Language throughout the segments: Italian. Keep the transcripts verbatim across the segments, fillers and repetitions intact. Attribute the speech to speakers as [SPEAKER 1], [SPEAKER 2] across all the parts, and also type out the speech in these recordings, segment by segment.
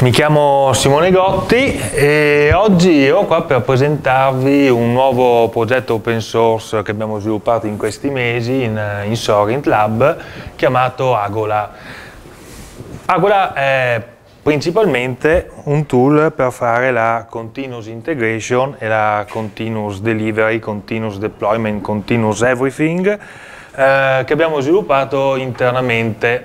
[SPEAKER 1] Mi chiamo Simone Gotti e oggi ero qua per presentarvi un nuovo progetto open source che abbiamo sviluppato in questi mesi in, in Sorint Lab, chiamato Agola. Agola è principalmente un tool per fare la continuous integration e la continuous delivery, continuous deployment, continuous everything eh, che abbiamo sviluppato internamente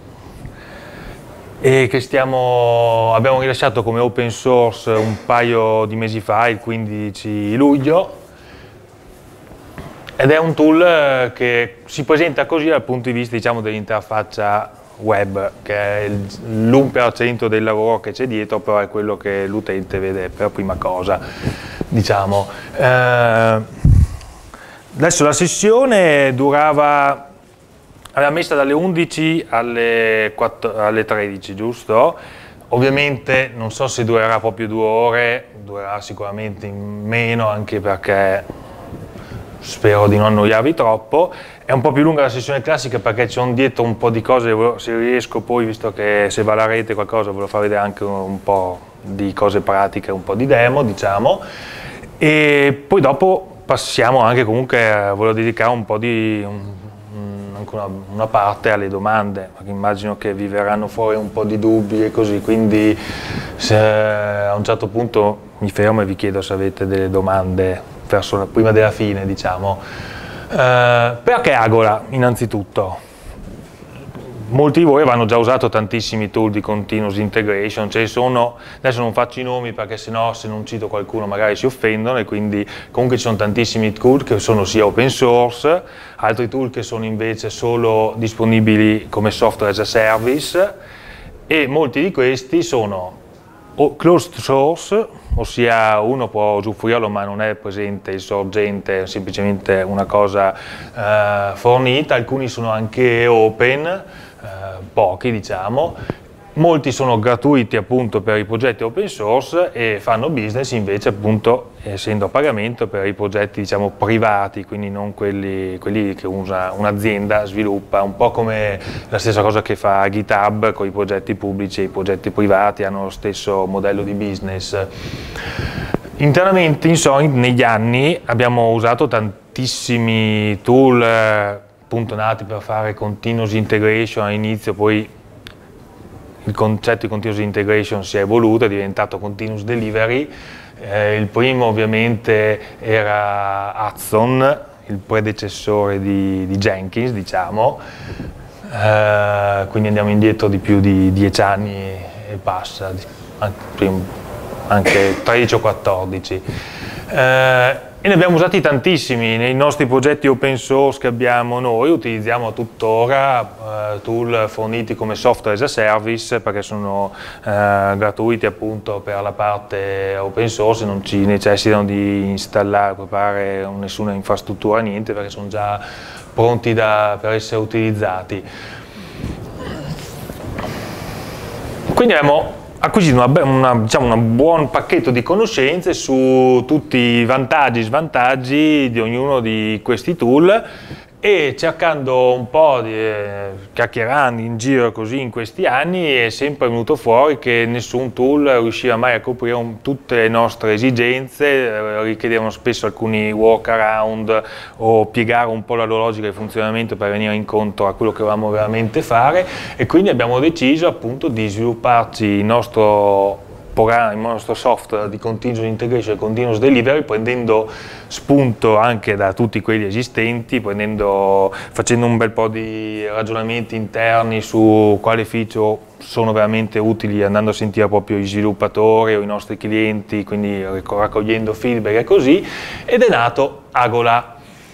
[SPEAKER 1] e che stiamo, abbiamo rilasciato come open source un paio di mesi fa, il quindici luglio, ed è un tool che si presenta così dal punto di vista, diciamo, dell'interfaccia web, che è l'uno per cento del lavoro che c'è dietro, però è quello che l'utente vede per prima cosa, diciamo. Eh, adesso la sessione durava, aveva messa dalle undici alle, quattro, alle tredici, giusto? Ovviamente non so se durerà proprio due ore, durerà sicuramente in meno, anche perché spero di non annoiarvi troppo. È un po' più lunga la sessione classica perché c'è dietro un po' di cose, se riesco poi, visto che se va alla rete qualcosa, ve lo farò vedere anche un po' di cose pratiche, un po' di demo, diciamo. E poi dopo passiamo anche comunque, a volevo dedicare un po' di... Un, Una, una parte alle domande, perché immagino che vi verranno fuori un po' di dubbi e così, quindi se a un certo punto mi fermo e vi chiedo se avete delle domande verso la, prima della fine, diciamo. Eh, perché Agola, innanzitutto? Molti di voi avranno già usato tantissimi tool di continuous integration, ce ne sono, adesso non faccio i nomi perché sennò se non cito qualcuno magari si offendono, e quindi comunque ci sono tantissimi tool che sono sia open source, altri tool che sono invece solo disponibili come software as a service, e molti di questi sono o closed source, ossia uno può usufruirlo ma non è presente il sorgente, è semplicemente una cosa eh, fornita. Alcuni sono anche open, Eh, pochi diciamo, molti sono gratuiti appunto per i progetti open source e fanno business invece appunto essendo a pagamento per i progetti diciamo privati, quindi non quelli, quelli che usa un'azienda, sviluppa, un po' come la stessa cosa che fa GitHub con i progetti pubblici e i progetti privati, hanno lo stesso modello di business. Internamente in Sorint negli anni abbiamo usato tantissimi tool appunto nati per fare continuous integration all'inizio, poi il concetto di continuous integration si è evoluto, è diventato continuous delivery. Eh, il primo ovviamente era Hudson, il predecessore di, di Jenkins, diciamo, eh, quindi andiamo indietro di più di dieci anni e passa, anche, anche tredici o quattordici. Eh, E ne abbiamo usati tantissimi nei nostri progetti open source che abbiamo noi, utilizziamo tuttora eh, tool forniti come software as a service perché sono eh, gratuiti appunto per la parte open source, non ci necessitano di installare, preparare nessuna infrastruttura, niente, perché sono già pronti da, per essere utilizzati. Quindi abbiamo acquisito una, una, diciamo, un buon pacchetto di conoscenze su tutti i vantaggi e svantaggi di ognuno di questi tool, e cercando un po' di eh, chiacchierando in giro così in questi anni è sempre venuto fuori che nessun tool riusciva mai a coprire un, tutte le nostre esigenze, eh, richiedevano spesso alcuni workaround o piegare un po' la loro logica di funzionamento per venire incontro a quello che volevamo veramente fare, e quindi abbiamo deciso appunto di svilupparci il nostro programma, il nostro software di continuous integration e continuous delivery, prendendo spunto anche da tutti quelli esistenti, prendendo, facendo un bel po' di ragionamenti interni su quali feature sono veramente utili, andando a sentire proprio gli sviluppatori o i nostri clienti, quindi raccogliendo feedback e così, ed è nato Agola.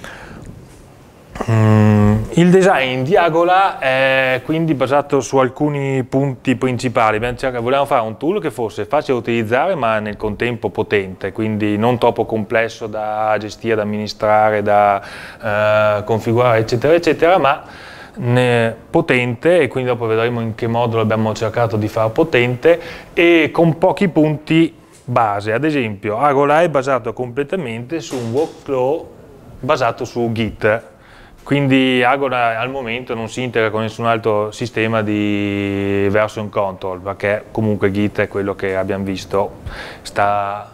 [SPEAKER 1] Mm, il design di Agola è quindi basato su alcuni punti principali. Volevamo fare un tool che fosse facile da utilizzare ma nel contempo potente, quindi non troppo complesso da gestire, da amministrare, da eh, configurare eccetera eccetera, ma potente, e quindi dopo vedremo in che modo abbiamo cercato di fare potente e con pochi punti base. Ad esempio Agola è basato completamente su un workflow basato su Git. Quindi Agora al momento non si integra con nessun altro sistema di version control, perché comunque Git è quello che abbiamo visto, sta,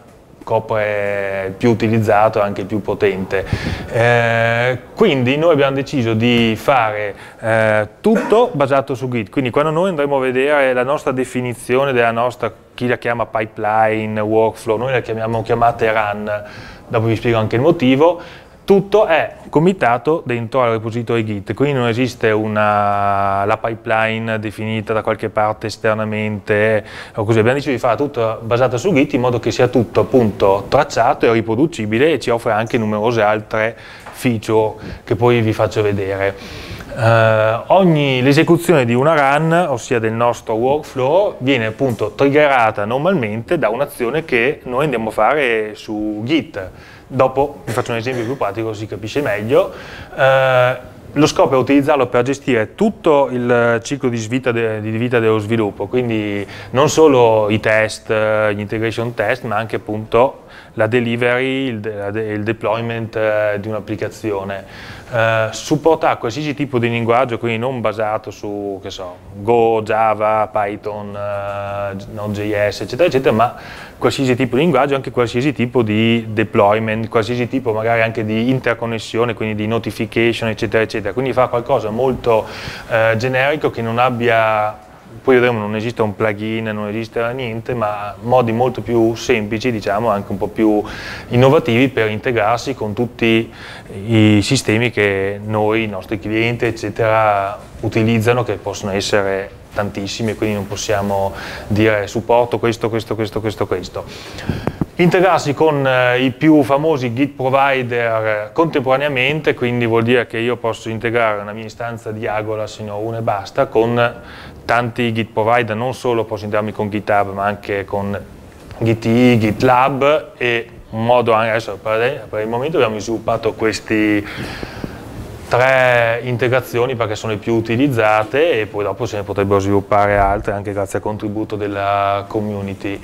[SPEAKER 1] copre il più utilizzato e anche il più potente. Eh, quindi noi abbiamo deciso di fare eh, tutto basato su Git, quindi quando noi andremo a vedere la nostra definizione della nostra, chi la chiama pipeline, workflow, noi la chiamiamo chiamate run, dopo vi spiego anche il motivo. Tutto è commitato dentro al repository Git, quindi non esiste una, la pipeline definita da qualche parte esternamente o così. Abbiamo deciso di fare tutto basato su Git in modo che sia tutto appunto tracciato e riproducibile, e ci offre anche numerose altre feature che poi vi faccio vedere. Uh, l'esecuzione di una run, ossia del nostro workflow, viene appunto triggerata normalmente da un'azione che noi andiamo a fare su Git. Dopo vi faccio un esempio più pratico così capisce meglio. Uh, lo scopo è utilizzarlo per gestire tutto il ciclo di vita, de, di vita dello sviluppo, quindi non solo i test, gli integration test, ma anche appunto la delivery, il, de, il deployment uh, di un'applicazione. Uh, supporta qualsiasi tipo di linguaggio, quindi non basato su, che so, Go, Java, Python, uh, Node.js, eccetera, eccetera, ma qualsiasi tipo di linguaggio, anche qualsiasi tipo di deployment, qualsiasi tipo magari anche di interconnessione, quindi di notification, eccetera, eccetera. Quindi fa qualcosa molto uh, generico che non abbia... Poi vedremo, non esiste un plugin, non esiste niente, ma modi molto più semplici, diciamo, anche un po' più innovativi per integrarsi con tutti i sistemi che noi, i nostri clienti, eccetera, utilizzano, che possono essere tantissimi, quindi non possiamo dire supporto questo, questo, questo, questo, questo. Integrarsi con eh, i più famosi Git provider contemporaneamente, quindi vuol dire che io posso integrare una mia istanza di Agora, se ne ho una e basta, con tanti Git provider, non solo posso integrarmi con GitHub, ma anche con Git I E, GitLab, e un modo anche, adesso per, per il momento abbiamo sviluppato questi tre integrazioni perché sono le più utilizzate, e poi dopo se ne potrebbero sviluppare altre anche grazie al contributo della community.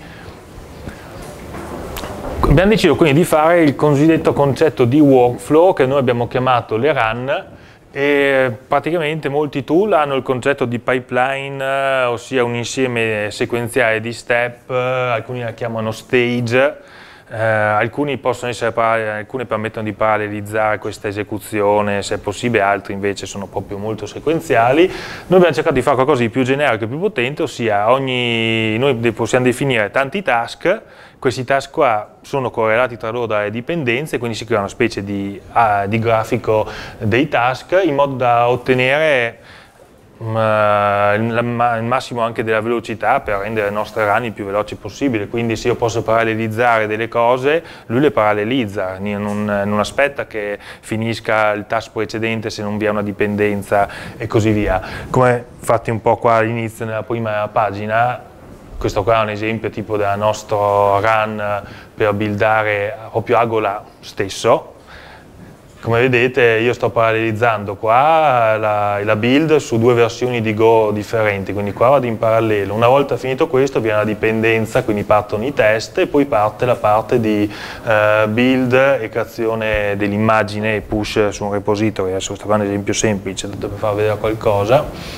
[SPEAKER 1] Abbiamo deciso quindi di fare il cosiddetto concetto di workflow, che noi abbiamo chiamato le run, e praticamente molti tool hanno il concetto di pipeline, ossia un insieme sequenziale di step, alcuni la chiamano stage, eh, alcuni possono essere, alcuni permettono di parallelizzare questa esecuzione se è possibile, altri invece sono proprio molto sequenziali. Noi abbiamo cercato di fare qualcosa di più generico e più potente, ossia ogni, noi possiamo definire tanti task. Questi task qua sono correlati tra loro dalle dipendenze, quindi si crea una specie di, uh, di grafico dei task in modo da ottenere uh, il, il massimo anche della velocità per rendere le nostre run il più veloci possibile. Quindi se io posso parallelizzare delle cose, lui le parallelizza, non, non aspetta che finisca il task precedente se non vi è una dipendenza e così via. Come fatti un po' qua all'inizio nella prima pagina. Questo qua è un esempio tipo della nostra run per buildare proprio Agora stesso. Come vedete io sto parallelizzando qua la, la build su due versioni di Go differenti, quindi qua vado in parallelo. Una volta finito questo viene la dipendenza, quindi partono i test e poi parte la parte di uh, build e creazione dell'immagine e push su un repository. Adesso sto facendo un esempio semplice, tanto per far vedere qualcosa.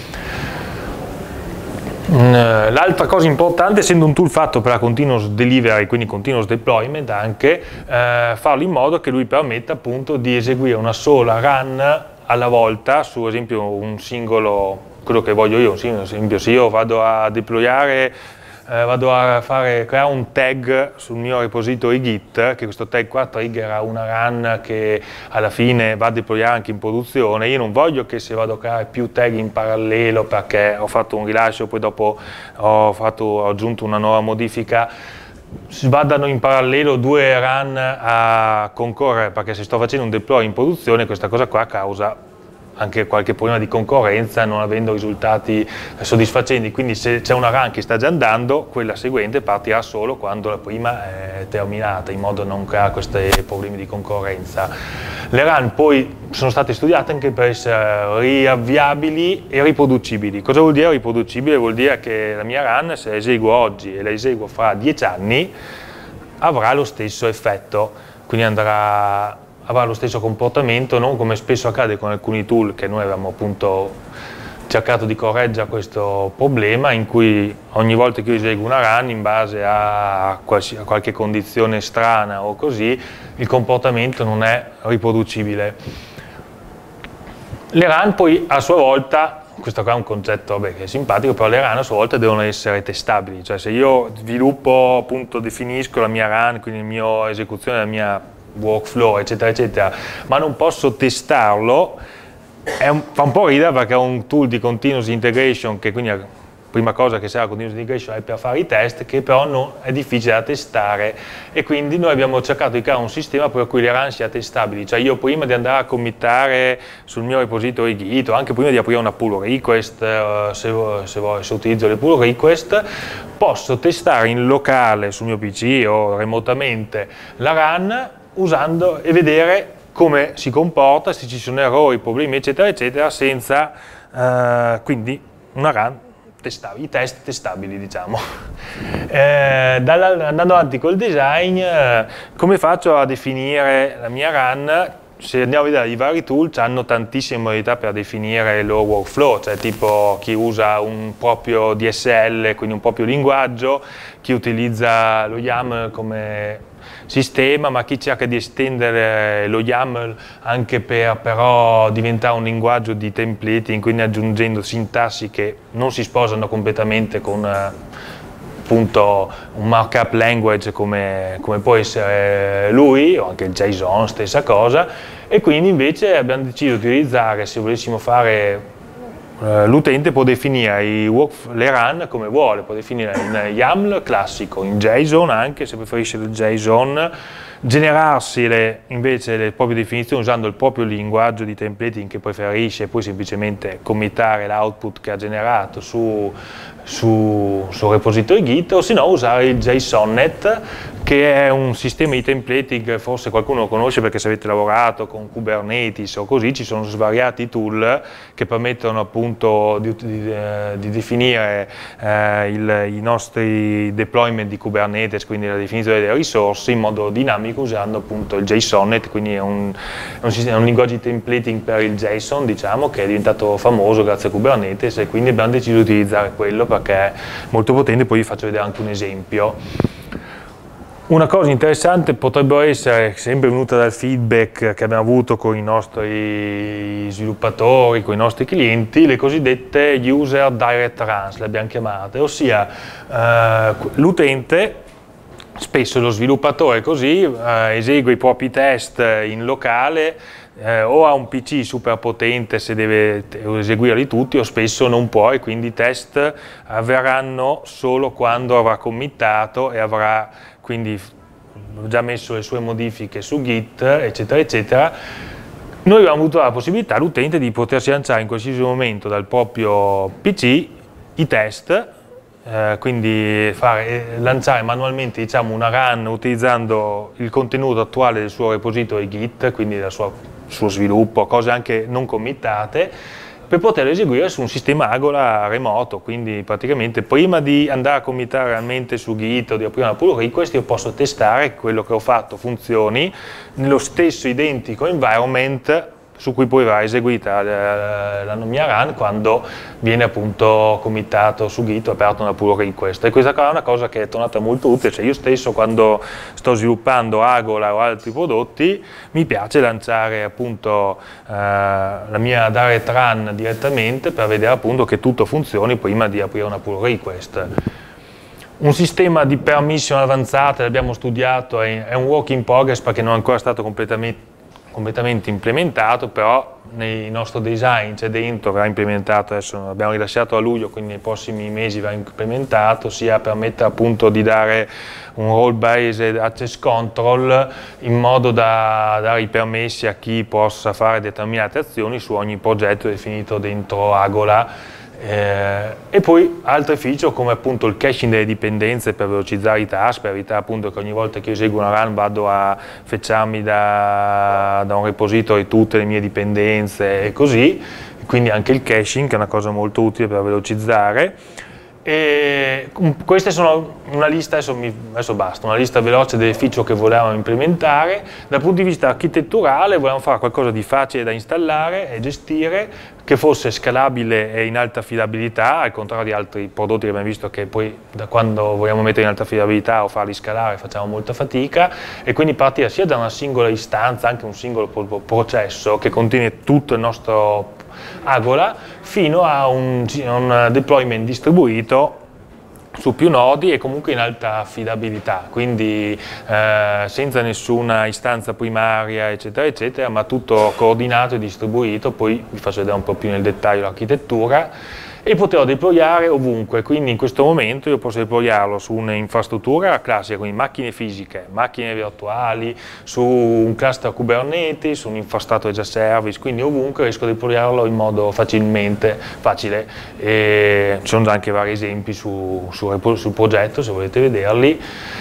[SPEAKER 1] L'altra cosa importante, essendo un tool fatto per la continuous delivery, quindi continuous deployment anche, eh, farlo in modo che lui permetta appunto di eseguire una sola run alla volta su, ad esempio, un singolo, quello che voglio io, ad esempio se io vado a deployare, eh, vado a fare, creare un tag sul mio repository Git, che questo tag qua triggera una run che alla fine va a deployare anche in produzione. Io non voglio che se vado a creare più tag in parallelo perché ho fatto un rilascio, poi dopo ho, fatto, ho aggiunto una nuova modifica, vadano in parallelo due run a concorrere, perché se sto facendo un deploy in produzione questa cosa qua causa anche qualche problema di concorrenza, non avendo risultati soddisfacenti. Quindi se c'è una run che sta già andando, quella seguente partirà solo quando la prima è terminata, in modo da non creare questi problemi di concorrenza. Le run poi sono state studiate anche per essere riavviabili e riproducibili. Cosa vuol dire riproducibile? Vuol dire che la mia run, se la eseguo oggi e la eseguo fra dieci anni, avrà lo stesso effetto, quindi andrà avrà lo stesso comportamento, non come spesso accade con alcuni tool che noi avevamo appunto cercato di correggere questo problema, in cui ogni volta che io eseguo una run in base a, qualsi, a qualche condizione strana o così, il comportamento non è riproducibile. Le run poi a sua volta, questo qua è un concetto vabbè, che è simpatico, però le run a sua volta devono essere testabili, cioè se io sviluppo, appunto definisco la mia run, quindi la mia esecuzione, la mia workflow eccetera eccetera, ma non posso testarlo, è un, fa un po' ridere perché è un tool di continuous integration che quindi la prima cosa che serve a continuous integration è per fare i test, che però non, è difficile da testare, e quindi noi abbiamo cercato di creare un sistema per cui le run siano testabili, cioè io prima di andare a committare sul mio repository Git o anche prima di aprire una pull request, eh, se, se, se utilizzo le pull request, posso testare in locale sul mio P C o remotamente la run usando e vedere come si comporta, se ci sono errori, problemi eccetera eccetera, senza eh, quindi una run testabili, i test testabili diciamo. Eh, dalla, andando avanti col design, eh, come faccio a definire la mia run? Se andiamo a vedere i vari tool hanno tantissime modalità per definire il loro workflow, cioè tipo chi usa un proprio D S L, quindi un proprio linguaggio, chi utilizza lo YAML come sistema, ma chi cerca di estendere lo YAML anche per però diventare un linguaggio di templating, quindi aggiungendo sintassi che non si sposano completamente con appunto un markup language come, come può essere lui, o anche il JSON, stessa cosa, e quindi invece abbiamo deciso di utilizzare, se volessimo fare, Uh, l'utente può definire i work, le run come vuole, può definire in YAML classico, in JSON anche se preferisce il JSON, generarsi le, invece le proprie definizioni usando il proprio linguaggio di templating che preferisce e poi semplicemente committare l'output che ha generato su, su, su repository Git, o se no usare il JSONnet, che è un sistema di templating, forse qualcuno lo conosce perché se avete lavorato con Kubernetes o così, ci sono svariati tool che permettono appunto di, di, di definire eh, il, i nostri deployment di Kubernetes, quindi la definizione delle risorse in modo dinamico usando appunto il JSONnet, quindi è un, è un, sistema, è un linguaggio di templating per il JSON, diciamo, che è diventato famoso grazie a Kubernetes, e quindi abbiamo deciso di utilizzare quello perché è molto potente. Poi vi faccio vedere anche un esempio. Una cosa interessante potrebbe essere, sempre venuta dal feedback che abbiamo avuto con i nostri sviluppatori, con i nostri clienti, le cosiddette user direct runs, le abbiamo chiamate, ossia eh, l'utente, spesso lo sviluppatore così, eh, esegue i propri test in locale, eh, o ha un P C super potente se deve eseguirli tutti, o spesso non può, e quindi i test avverranno solo quando avrà committato e avrà quindi già messo le sue modifiche su Git, eccetera, eccetera. Noi abbiamo avuto la possibilità, l'utente, di potersi lanciare in qualsiasi momento dal proprio P C i test, eh, quindi fare, lanciare manualmente, diciamo, una run utilizzando il contenuto attuale del suo repository Git, quindi del suo, suo sviluppo, cose anche non committate, per poterlo eseguire su un sistema Agora remoto. Quindi praticamente prima di andare a committare realmente su Git o di aprire una pull request, io posso testare che quello che ho fatto funzioni nello stesso identico environment su cui poi va eseguita la, la mia run quando viene appunto committato su Git o aperto una pull request. E questa qua è una cosa che è tornata molto utile, cioè io stesso quando sto sviluppando Agora o altri prodotti mi piace lanciare appunto eh, la mia direct run direttamente per vedere appunto che tutto funzioni prima di aprire una pull request. Un sistema di permission avanzate l'abbiamo studiato, è un work in progress perché non è ancora stato completamente completamente implementato, però nel nostro design c'è dentro, verrà implementato, adesso abbiamo rilasciato a luglio, quindi nei prossimi mesi verrà implementato, sia permette appunto di dare un role-based access control in modo da dare i permessi a chi possa fare determinate azioni su ogni progetto definito dentro Agora. Eh, e poi altri feature come appunto il caching delle dipendenze per velocizzare i task, per evitare appunto che ogni volta che io eseguo una run vado a fetcharmi da, da un repository tutte le mie dipendenze e così, quindi anche il caching che è una cosa molto utile per velocizzare. E queste sono una lista, adesso, mi, adesso basta, una lista veloce delle feature che volevamo implementare. Dal punto di vista architetturale volevamo fare qualcosa di facile da installare e gestire, che fosse scalabile e in alta affidabilità, al contrario di altri prodotti che abbiamo visto che poi da quando vogliamo mettere in alta affidabilità o farli scalare facciamo molta fatica, e quindi partire sia da una singola istanza, anche un singolo processo che contiene tutto il nostro Agora, fino a un, un deployment distribuito su più nodi e comunque in alta affidabilità, quindi eh, senza nessuna istanza primaria eccetera eccetera, ma tutto coordinato e distribuito. Poi vi faccio vedere un po' più nel dettaglio l'architettura, e poterlo deployare ovunque. Quindi in questo momento io posso deployarlo su un'infrastruttura classica, quindi macchine fisiche, macchine virtuali, su un cluster Kubernetes, su un infrastructure as a service, quindi ovunque riesco a deployarlo in modo facilmente facile. E ci sono già anche vari esempi su, su, sul progetto, se volete vederli.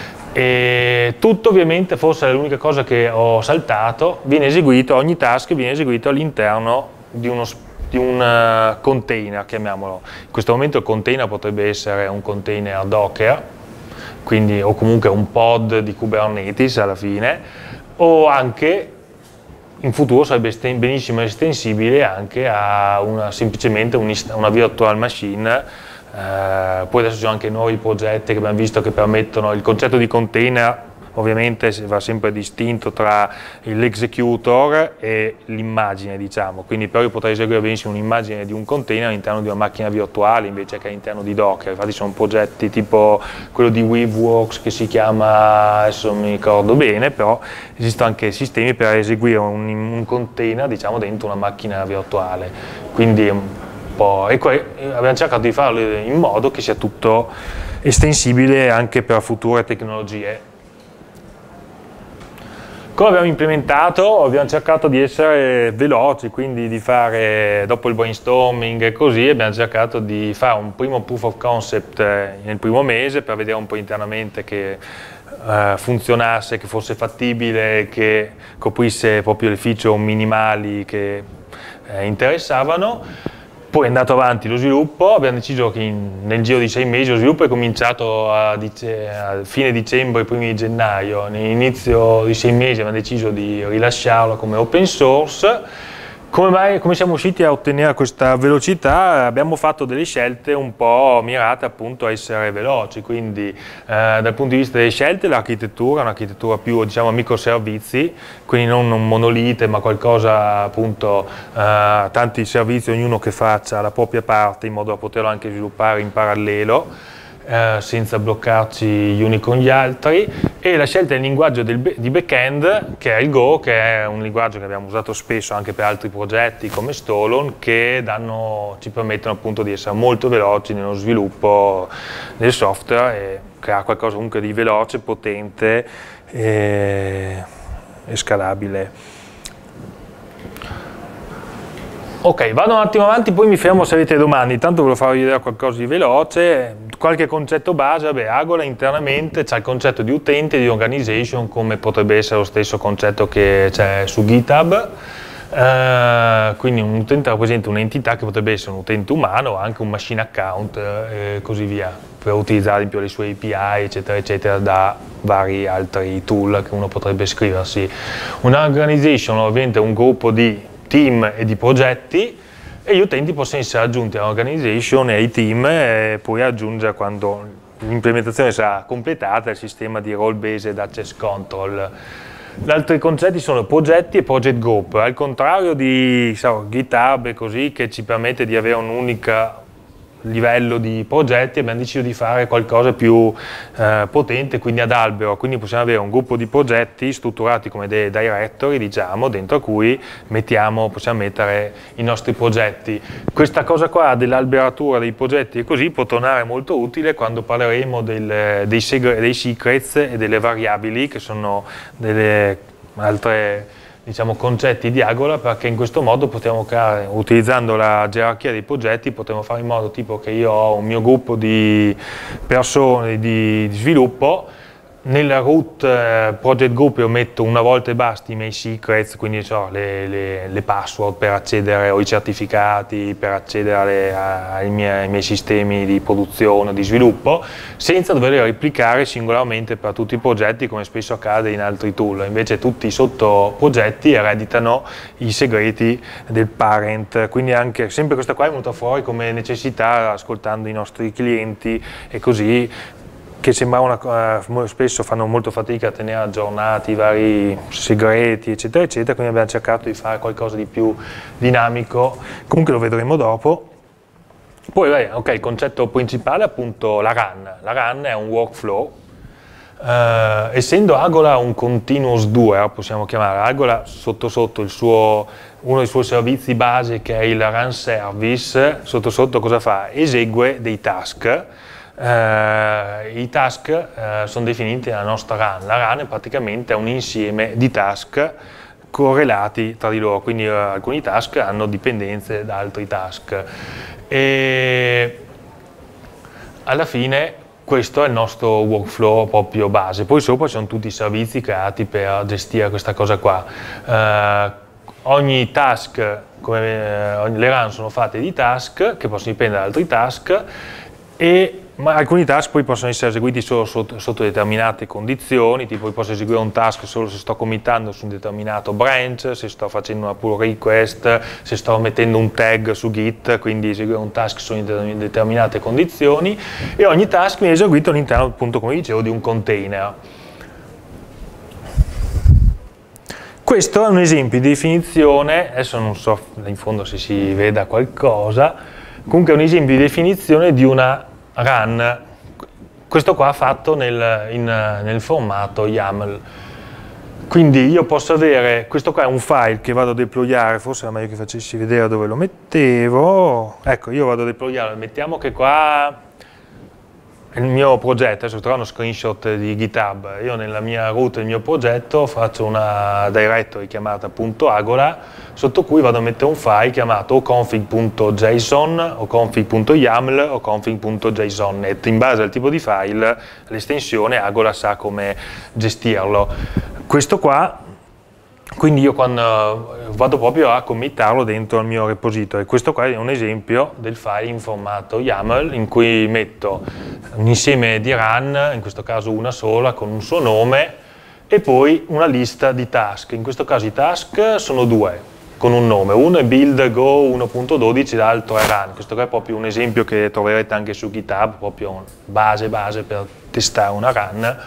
[SPEAKER 1] E tutto, ovviamente, forse è l'unica cosa che ho saltato, viene eseguito, ogni task viene eseguito all'interno di uno spazio, di un uh, container, chiamiamolo. In questo momento il container potrebbe essere un container Docker, quindi, o comunque un pod di Kubernetes alla fine, o anche in futuro sarebbe benissimo estensibile anche a una, semplicemente un, una virtual machine. Uh, poi adesso ci sono anche nuovi progetti che abbiamo visto che permettono il concetto di container. Ovviamente va sempre distinto tra l'executor e l'immagine, diciamo, quindi però io potrei eseguire benissimo un'immagine di un container all'interno di una macchina virtuale invece che all'interno di Docker. Infatti sono progetti tipo quello di Weaveworks che si chiama, adesso non mi ricordo bene, però esistono anche sistemi per eseguire un, un container, diciamo, dentro una macchina virtuale. Quindi un po', e poi abbiamo cercato di farlo in modo che sia tutto estensibile anche per future tecnologie. Come abbiamo implementato? Abbiamo cercato di essere veloci, quindi di fare, dopo il brainstorming e così, abbiamo cercato di fare un primo proof of concept nel primo mese per vedere un po' internamente che uh, funzionasse, che fosse fattibile, che coprisse proprio le feature minimali che eh, interessavano. Poi è andato avanti lo sviluppo, abbiamo deciso che in, nel giro di sei mesi lo sviluppo è cominciato a, dice, a fine dicembre, primi di gennaio. Nell'inizio di sei mesi abbiamo deciso di rilasciarlo come open source. Come mai, come siamo riusciti a ottenere questa velocità? Abbiamo fatto delle scelte un po' mirate appunto a essere veloci, quindi eh, dal punto di vista delle scelte l'architettura è un'architettura più, diciamo, a microservizi, quindi non un monolite ma qualcosa appunto, eh, tanti servizi, ognuno che faccia la propria parte in modo da poterlo anche sviluppare in parallelo. Eh, senza bloccarci gli uni con gli altri, e la scelta del linguaggio del be di backend, che è il Go, che è un linguaggio che abbiamo usato spesso anche per altri progetti come Stolon, che danno, ci permettono appunto di essere molto veloci nello sviluppo del software e creare qualcosa comunque di veloce, potente e, e scalabile. Ok, vado un attimo avanti, poi mi fermo se avete domande. Intanto volevo farvi vedere qualcosa di veloce, qualche concetto base. Vabbè, Agora internamente c'è il concetto di utente e di organization, come potrebbe essere lo stesso concetto che c'è su GitHub. Uh, quindi un utente rappresenta un'entità che potrebbe essere un utente umano o anche un machine account e così via, per utilizzare ad esempio le sue A P I eccetera eccetera da vari altri tool che uno potrebbe scriversi. Un'organization ovviamente è un gruppo di team e di progetti, e gli utenti possono essere aggiunti all'organization e ai team e poi aggiungere, quando l'implementazione sarà completata, il sistema di role based access control. Gli altri concetti sono progetti e project group, al contrario di so, GitHub e così, che ci permette di avere un'unica livello di progetti. Abbiamo deciso di fare qualcosa più eh, potente, quindi ad albero, quindi possiamo avere un gruppo di progetti strutturati come dei directory, diciamo, dentro cui mettiamo, possiamo mettere i nostri progetti. Questa cosa qua dell'alberatura dei progetti e così può tornare molto utile quando parleremo del, dei, dei secrets e delle variabili, che sono delle altre, diciamo, concetti di Agora, perché in questo modo potremo creare, utilizzando la gerarchia dei progetti, potremo fare in modo tipo che io ho un mio gruppo di persone di, di sviluppo nel root eh, project group io metto una volta e basta i miei secrets, quindi so, le, le, le password per accedere o i certificati, per accedere alle, ai, miei, ai miei sistemi di produzione, di sviluppo, senza dover replicare singolarmente per tutti i progetti come spesso accade in altri tool. Invece tutti i sottoprogetti ereditano i segreti del parent, quindi anche sempre questa qua è venuta fuori come necessità ascoltando i nostri clienti e così, che sembra una, uh, spesso fanno molto fatica a tenere aggiornati i vari segreti eccetera eccetera, quindi abbiamo cercato di fare qualcosa di più dinamico, comunque lo vedremo dopo. Poi beh, ok, il concetto principale è appunto la run. La run è un workflow, uh, essendo Algola un continuous doer, possiamo chiamare Algola sotto sotto il suo, uno dei suoi servizi base che è il run service, sotto sotto cosa fa? Esegue dei task. Uh, I task uh, sono definiti nella nostra run. La run è praticamente un insieme di task correlati tra di loro, quindi uh, alcuni task hanno dipendenze da altri task e alla fine questo è il nostro workflow proprio base. Poi sopra ci sono tutti i servizi creati per gestire questa cosa qua. Uh, ogni task, come uh, le run sono fatte di task che possono dipendere da altri task, e ma alcuni task poi possono essere eseguiti solo sotto, sotto determinate condizioni, tipo posso eseguire un task solo se sto committando su un determinato branch, se sto facendo una pull request, se sto mettendo un tag su Git, quindi eseguire un task solo in determinate condizioni, e ogni task viene eseguito all'interno, appunto, come dicevo, di un container. Questo è un esempio di definizione, adesso non so in fondo se si veda qualcosa, comunque è un esempio di definizione di una run, questo qua fatto nel, in, nel formato YAML. Quindi io posso avere, questo qua è un file che vado a deployare, forse era meglio che facessi vedere dove lo mettevo, ecco, io vado a deployare, mettiamo che qua il mio progetto, adesso trovo uno screenshot di GitHub, io nella mia root del mio progetto faccio una directory chiamata .agola, sotto cui vado a mettere un file chiamato config.json o config.yaml o config.json.net. In base al tipo di file l'estensione Agola sa come gestirlo. Questo qua, quindi io quando vado proprio a committarlo dentro al mio repository. Questo qua è un esempio del file in formato YAML in cui metto un insieme di run, in questo caso una sola con un suo nome, e poi una lista di task. In questo caso i task sono due con un nome, uno è build go uno punto dodici, l'altro è run. Questo qua è proprio un esempio che troverete anche su GitHub, proprio base base per testare una run.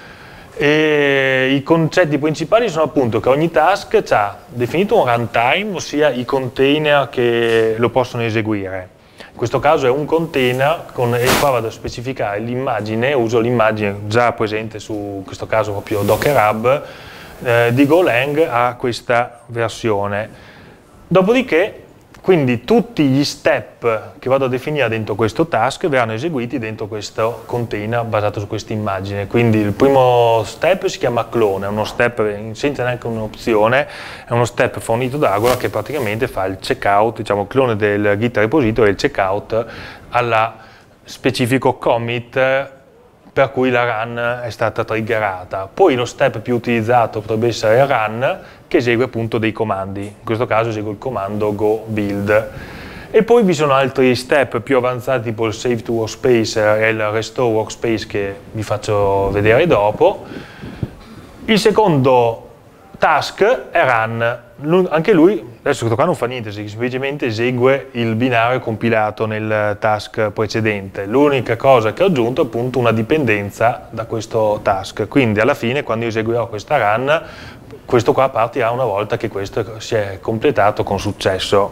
[SPEAKER 1] E i concetti principali sono appunto che ogni task ha definito un runtime, ossia i container che lo possono eseguire. In questo caso è un container con, e qua vado a specificare l'immagine, uso l'immagine già presente su, in questo caso proprio Docker Hub, eh, di Golang a questa versione. Dopodiché, quindi tutti gli step che vado a definire dentro questo task verranno eseguiti dentro questo container basato su questa immagine. Quindi il primo step si chiama clone, è uno step senza neanche un'opzione, è uno step fornito da Agola che praticamente fa il checkout, diciamo clone del Git repository e il checkout alla specifico commit per cui la run è stata triggerata. Poi lo step più utilizzato potrebbe essere il run, che esegue appunto dei comandi. In questo caso esegue il comando go build. E poi vi sono altri step più avanzati, tipo il save to workspace e il restore workspace, che vi faccio vedere dopo. Il secondo task è run. Anche lui, adesso questo qua non fa niente, semplicemente esegue il binario compilato nel task precedente. L'unica cosa che ho aggiunto è appunto una dipendenza da questo task, quindi alla fine quando io eseguirò questa run, questo qua partirà una volta che questo si è completato con successo.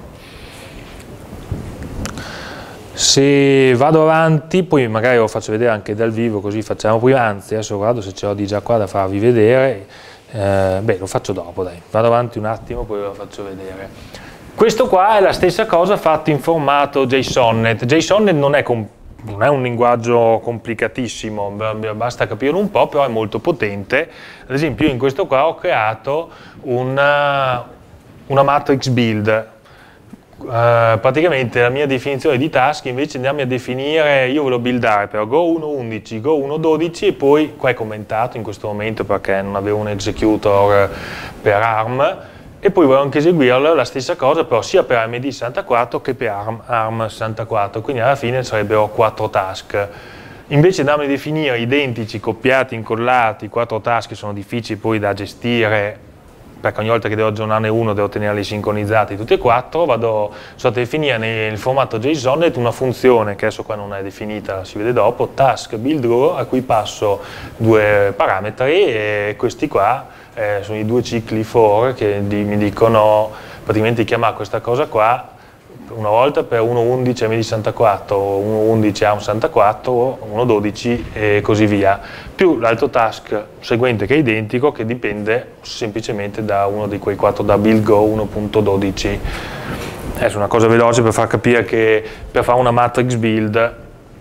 [SPEAKER 1] Se vado avanti, poi magari lo faccio vedere anche dal vivo, così facciamo prima, anzi adesso guardo se ce l'ho di già qua da farvi vedere. Eh, beh, lo faccio dopo, dai, vado avanti un attimo, poi ve lo faccio vedere. Questo qua è la stessa cosa fatto in formato JSON.net. JSON.net non è, non è un linguaggio complicatissimo, basta capirlo un po', però è molto potente. Ad esempio io in questo qua ho creato una, una matrix build. Uh, praticamente la mia definizione di task invece di andarmi a definire, io volevo buildare per Go uno punto undici, Go uno punto dodici e poi, qua è commentato in questo momento perché non avevo un executor per ARM, e poi volevo anche eseguirlo la stessa cosa però sia per A M D sessantaquattro che per ARM, ARM sessantaquattro, quindi alla fine sarebbero quattro task. Invece di andarmi a definire identici, copiati, incollati, quattro task che sono difficili poi da gestire, perché ogni volta che devo aggiornarne uno devo tenerli sincronizzati tutti e quattro, vado so, a definire nel formato JSON una funzione che adesso qua non è definita, si vede dopo, task build row, a cui passo due parametri e questi qua eh, sono i due cicli for che di, mi dicono praticamente chiamare questa cosa qua una volta per uno punto undici A M D sessantaquattro, uno punto undici ARM sessantaquattro, uno punto dodici e così via, più l'altro task seguente che è identico, che dipende semplicemente da uno di quei quattro, da build go uno punto dodici. Adesso una cosa veloce per far capire che per fare una matrix build,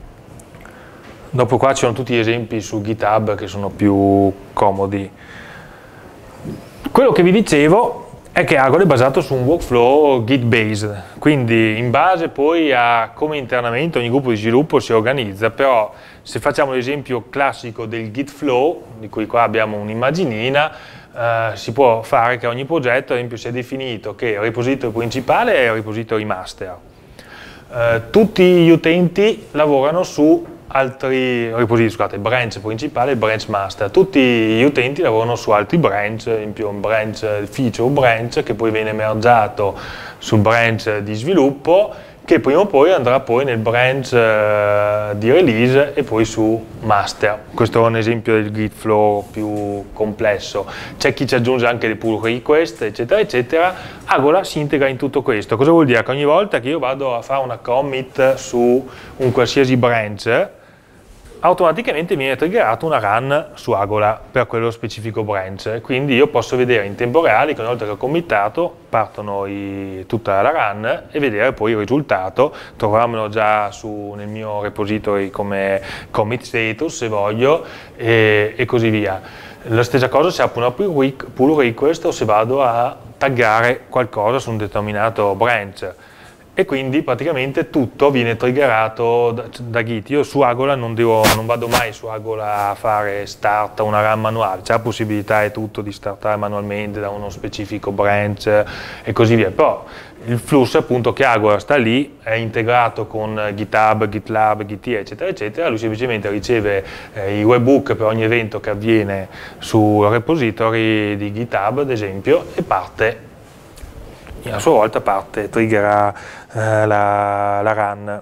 [SPEAKER 1] dopo qua ci sono tutti gli esempi su GitHub che sono più comodi. Quello che vi dicevo è che Agora è basato su un workflow Git-based, quindi in base poi a come internamente ogni gruppo di sviluppo si organizza, però se facciamo l'esempio classico del Git flow, di cui qua abbiamo un'immaginina, eh, si può fare che ogni progetto ad esempio sia definito che il repository principale è il repository master. Eh, tutti gli utenti lavorano su altri repository, scusate, branch principale e branch master. Tutti gli utenti lavorano su altri branch, ad esempio un branch feature branch che poi viene mergiato sul branch di sviluppo, che prima o poi andrà poi nel branch uh, di release e poi su master. Questo è un esempio del Git flow più complesso. C'è chi ci aggiunge anche le pull request, eccetera, eccetera. Agora si integra in tutto questo. Cosa vuol dire? Che ogni volta che io vado a fare una commit su un qualsiasi branch, automaticamente viene triggerato una run su Agora per quello specifico branch, quindi io posso vedere in tempo reale che una volta che ho committato partono i, tutta la run e vedere poi il risultato, trovarmelo già su, nel mio repository come commit status se voglio e, e così via. La stessa cosa se apro una pull request o se vado a taggare qualcosa su un determinato branch. E quindi praticamente tutto viene triggerato da, da Git. Io su Agora non, devo, non vado mai su Agora a fare start una run manuale, c'è la possibilità e tutto di startare manualmente da uno specifico branch e così via, però il flusso appunto che Agora sta lì, è integrato con GitHub, GitLab, Git eccetera eccetera, lui semplicemente riceve eh, i webhook per ogni evento che avviene sul repository di GitHub ad esempio e parte. A sua volta parte, triggerà eh, la, la run.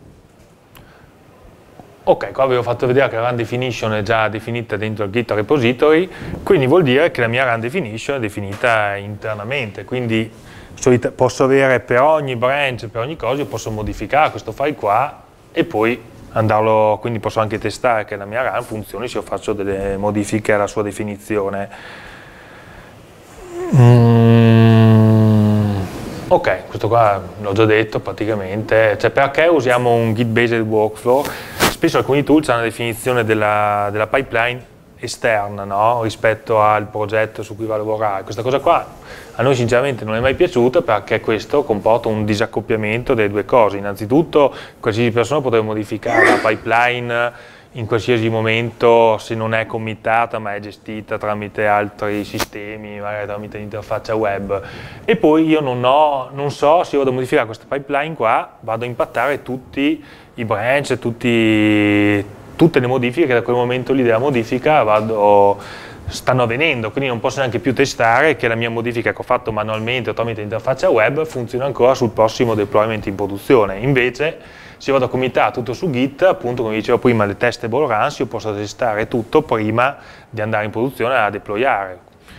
[SPEAKER 1] Ok, qua vi ho fatto vedere che la run definition è già definita dentro il Git repository, quindi vuol dire che la mia run definition è definita internamente, quindi posso avere per ogni branch, per ogni cosa, io posso modificare questo file qua e poi andarlo, quindi posso anche testare che la mia run funzioni se io faccio delle modifiche alla sua definizione. Mm. Ok, questo qua l'ho già detto praticamente, cioè perché usiamo un Git-based workflow? Spesso alcuni tools hanno una definizione della, della pipeline esterna, no? Rispetto al progetto su cui va a lavorare. Questa cosa qua a noi sinceramente non è mai piaciuta perché questo comporta un disaccoppiamento delle due cose. Innanzitutto qualsiasi persona potrebbe modificare la pipeline in qualsiasi momento se non è committata ma è gestita tramite altri sistemi, magari tramite l'interfaccia web, e poi io non, ho, non so se io vado a modificare questa pipeline qua, vado a impattare tutti i branch, tutti, tutte le modifiche che da quel momento lì della modifica vado, stanno avvenendo, quindi non posso neanche più testare che la mia modifica che ho fatto manualmente o tramite l'interfaccia web funziona ancora sul prossimo deployment in produzione. Invece se vado a committare tutto su Git, appunto come dicevo prima, le testable runs, io posso testare tutto prima di andare in produzione a deployare.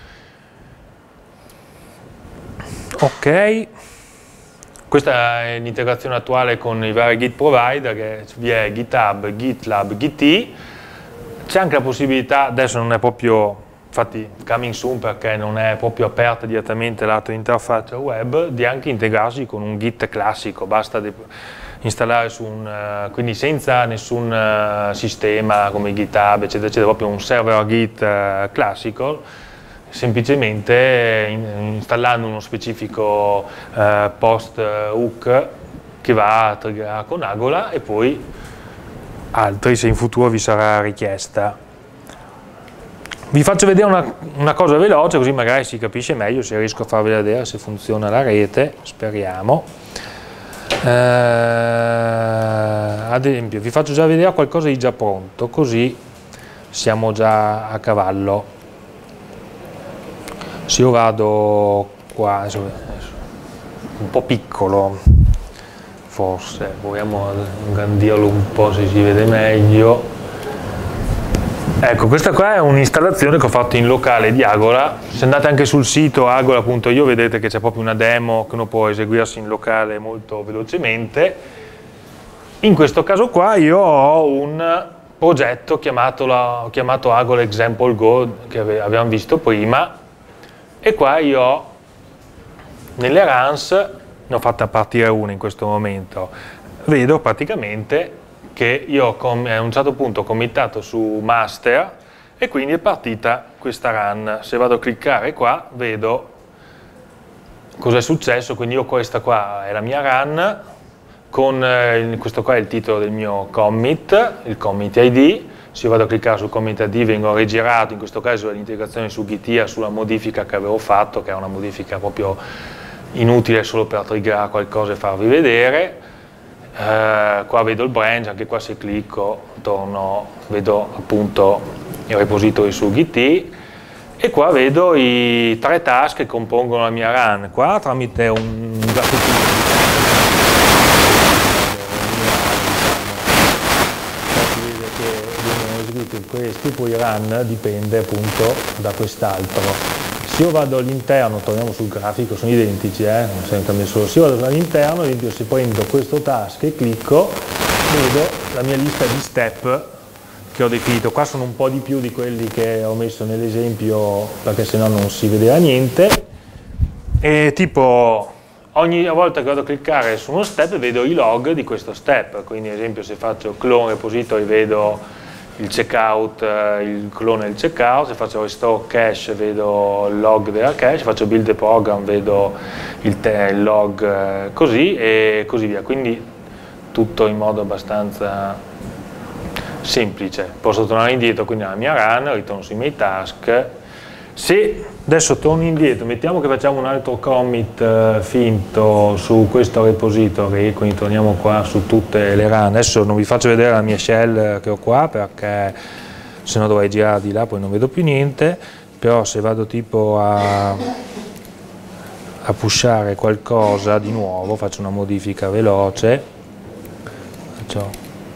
[SPEAKER 1] Ok, questa è l'integrazione attuale con i vari Git provider, che vi è GitHub, GitLab, Git. C'è anche la possibilità, adesso non è proprio, infatti coming soon perché non è proprio aperta direttamente lato interfaccia web, di anche integrarsi con un Git classico, basta installare su un, uh, quindi senza nessun uh, sistema come GitHub eccetera eccetera, proprio un server Git uh, classico semplicemente installando uno specifico eh, post hook che va a triggerare con Agola e poi altri se in futuro vi sarà richiesta. Vi faccio vedere una, una cosa veloce così magari si capisce meglio, se riesco a farvi vedere se funziona la rete, speriamo. Eh, ad esempio vi faccio già vedere qualcosa di già pronto, così siamo già a cavallo. Se io vado qua, un po' piccolo, forse proviamo a ingrandirlo un po' se si vede meglio. Ecco, questa qua è un'installazione che ho fatto in locale di Agola. Se andate anche sul sito agola punto io vedete che c'è proprio una demo che uno può eseguirsi in locale molto velocemente. In questo caso qua io ho un progetto chiamato, la, chiamato Agola Example Go, che abbiamo visto prima, e qua io ho nelle runs, ne ho fatta partire una in questo momento, vedo praticamente che io a un certo punto ho committato su master e quindi è partita questa run. Se vado a cliccare qua vedo cosa è successo, quindi io questa qua è la mia run, con eh, questo qua è il titolo del mio commit, il commit I D. Se io vado a cliccare sul commit I D vengo rigirato, in questo caso all'integrazione su Git sulla modifica che avevo fatto, che è una modifica proprio inutile solo per triggerare qualcosa e farvi vedere. Eh, qua vedo il branch, anche qua se clicco torno, vedo appunto i repository su Git e qua vedo i tre task che compongono la mia run. Qua tramite un grafichino questi, poi run dipende appunto da quest'altro. Se io vado all'interno, torniamo sul grafico, sono identici, eh? non sempre cambia solo. Se io vado all'interno, ad esempio se prendo questo task e clicco, vedo la mia lista di step che ho definito. Qua sono un po' di più di quelli che ho messo nell'esempio perché sennò non si vedeva niente. E tipo ogni volta che vado a cliccare su uno step vedo i log di questo step, quindi ad esempio se faccio clone repository vedo il checkout, il clone del checkout, se faccio restore cache vedo il log della cache, se faccio build the program vedo il, il log così e così via, quindi tutto in modo abbastanza semplice. Posso tornare indietro quindi alla mia run, ritorno sui miei task. Se adesso torno indietro, mettiamo che facciamo un altro commit uh, finto su questo repository, quindi torniamo qua su tutte le run. Adesso non vi faccio vedere la mia shell che ho qua perché se no dovrei girare di là, poi non vedo più niente, però se vado tipo a, a pushare qualcosa di nuovo, faccio una modifica veloce, faccio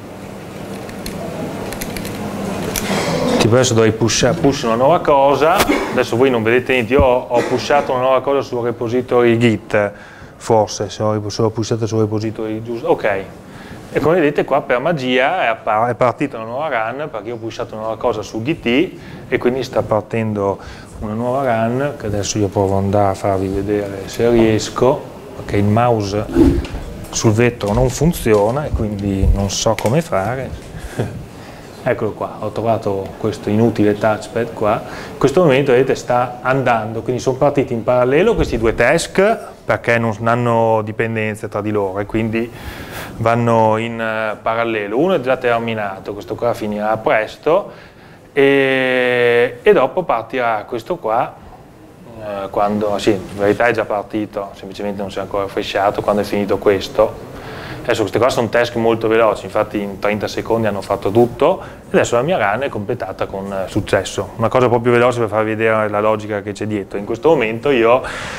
[SPEAKER 1] adesso dovrei push, push una nuova cosa, adesso voi non vedete niente, io ho, ho pushato una nuova cosa sul repository Git, forse, se ho, se ho pushato sul repository giusto, ok, e come vedete qua per magia è, è partita una nuova run perché io ho pushato una nuova cosa su Git e quindi sta partendo una nuova run che adesso io provo ad andare a farvi vedere se riesco, perché il mouse sul vetro non funziona e quindi non so come fare. Eccolo qua, ho trovato questo inutile touchpad qua, in questo momento vedete sta andando, quindi sono partiti in parallelo questi due task perché non hanno dipendenze tra di loro e quindi vanno in parallelo. Uno è già terminato, questo qua finirà presto e, e dopo partirà questo qua, eh, quando, sì, in verità è già partito, semplicemente non si è ancora refresciato quando è finito questo. Adesso queste qua sono task molto veloci, infatti in trenta secondi hanno fatto tutto e adesso la mia run è completata con successo. Una cosa proprio veloce per farvi vedere la logica che c'è dietro. In questo momento io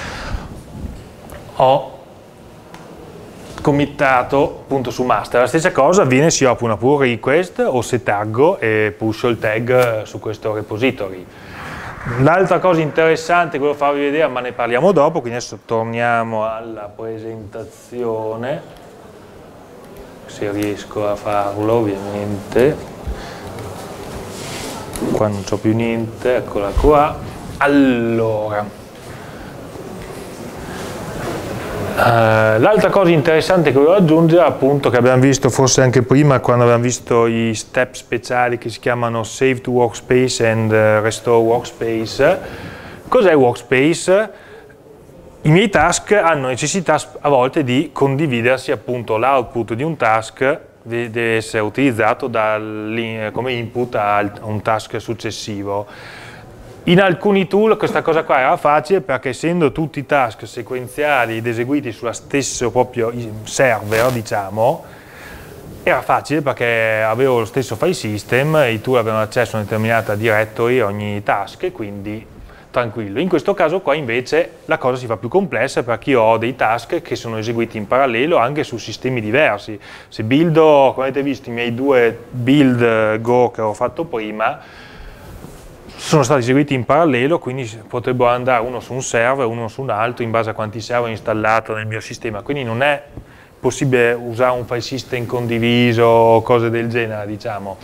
[SPEAKER 1] ho committato appunto su master. La stessa cosa avviene se io apro una pull request o se taggo e pusho il tag su questo repository. L'altra cosa interessante che volevo farvi vedere, ma ne parliamo dopo, quindi adesso torniamo alla presentazione. Se riesco a farlo ovviamente, qua non c'ho più niente, eccola qua. Allora, uh, l'altra cosa interessante che volevo aggiungere, appunto, che abbiamo visto forse anche prima quando abbiamo visto i step speciali che si chiamano Save to Workspace and uh, Restore Workspace, Cos'è Workspace? I miei task hanno necessità a volte di condividersi, appunto l'output di un task deve essere utilizzato dal, come input a un task successivo. In alcuni tool questa cosa qua era facile perché essendo tutti i task sequenziali ed eseguiti sulla stesso proprio server, diciamo, era facile perché avevo lo stesso file system, i tool avevano accesso a una determinata directory ogni task e quindi tranquillo. In questo caso qua invece la cosa si fa più complessa perché io ho dei task che sono eseguiti in parallelo anche su sistemi diversi. Se buildo, come avete visto, i miei due build Go che ho fatto prima, sono stati eseguiti in parallelo, quindi potrebbero andare uno su un server, uno su un altro, in base a quanti server ho installato nel mio sistema. Quindi non è possibile usare un file system condiviso o cose del genere, diciamo.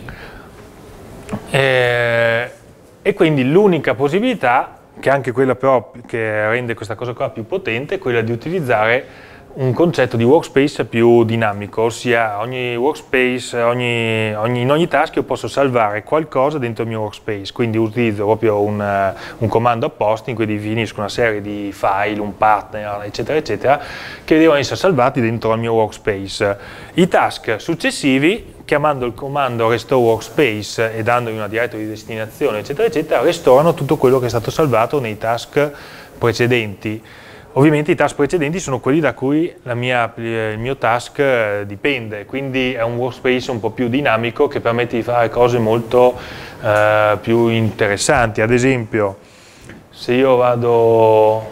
[SPEAKER 1] E, e quindi l'unica possibilità, che è anche quella però che rende questa cosa qua più potente, è quella di utilizzare un concetto di workspace più dinamico, ossia ogni workspace, ogni, ogni, in ogni task io posso salvare qualcosa dentro il mio workspace, quindi utilizzo proprio un, un comando apposta in cui definisco una serie di file, un partner, eccetera, eccetera, che devono essere salvati dentro il mio workspace. I task successivi, chiamando il comando restore workspace e dandogli una directory di destinazione, eccetera, eccetera, restaurano tutto quello che è stato salvato nei task precedenti. Ovviamente i task precedenti sono quelli da cui la mia, il mio task dipende, quindi è un workspace un po' più dinamico che permette di fare cose molto eh, più interessanti. Ad esempio, se io vado...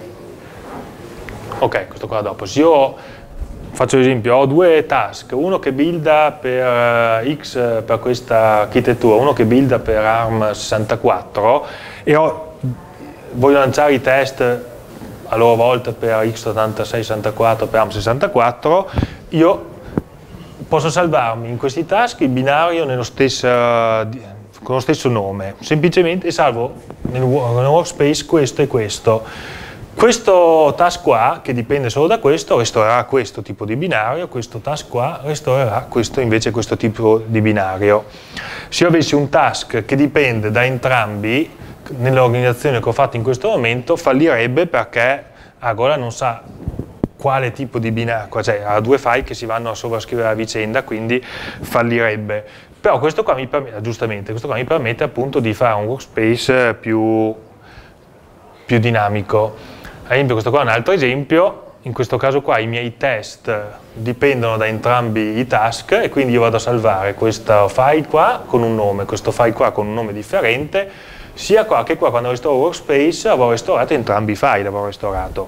[SPEAKER 1] ok, questo qua dopo. Se io faccio l'esempio, ho due task, uno che builda per uh, X per questa architettura, uno che builda per ARM sessantaquattro e ho, voglio lanciare i test a loro volta per X ottantasei sessantaquattro, per ARM sessantaquattro, io posso salvarmi in questi task il binario nello stesso, con lo stesso nome, semplicemente salvo nel, nel workspace questo e questo. Questo task qua, che dipende solo da questo, restaurerà questo tipo di binario, questo task qua restaurerà questo invece questo tipo di binario. Se io avessi un task che dipende da entrambi, nell'organizzazione che ho fatto in questo momento, fallirebbe perché Agora non sa quale tipo di binario, cioè ha due file che si vanno a sovrascrivere a vicenda, quindi fallirebbe. Però questo qua mi permette, giustamente, questo qua mi permette appunto di fare un workspace più, più dinamico. Ad esempio questo qua è un altro esempio, in questo caso qua i miei test dipendono da entrambi i task e quindi io vado a salvare questo file qua con un nome, questo file qua con un nome differente, sia qua che qua quando restauro workspace avrò restaurato entrambi i file, avrò restaurato.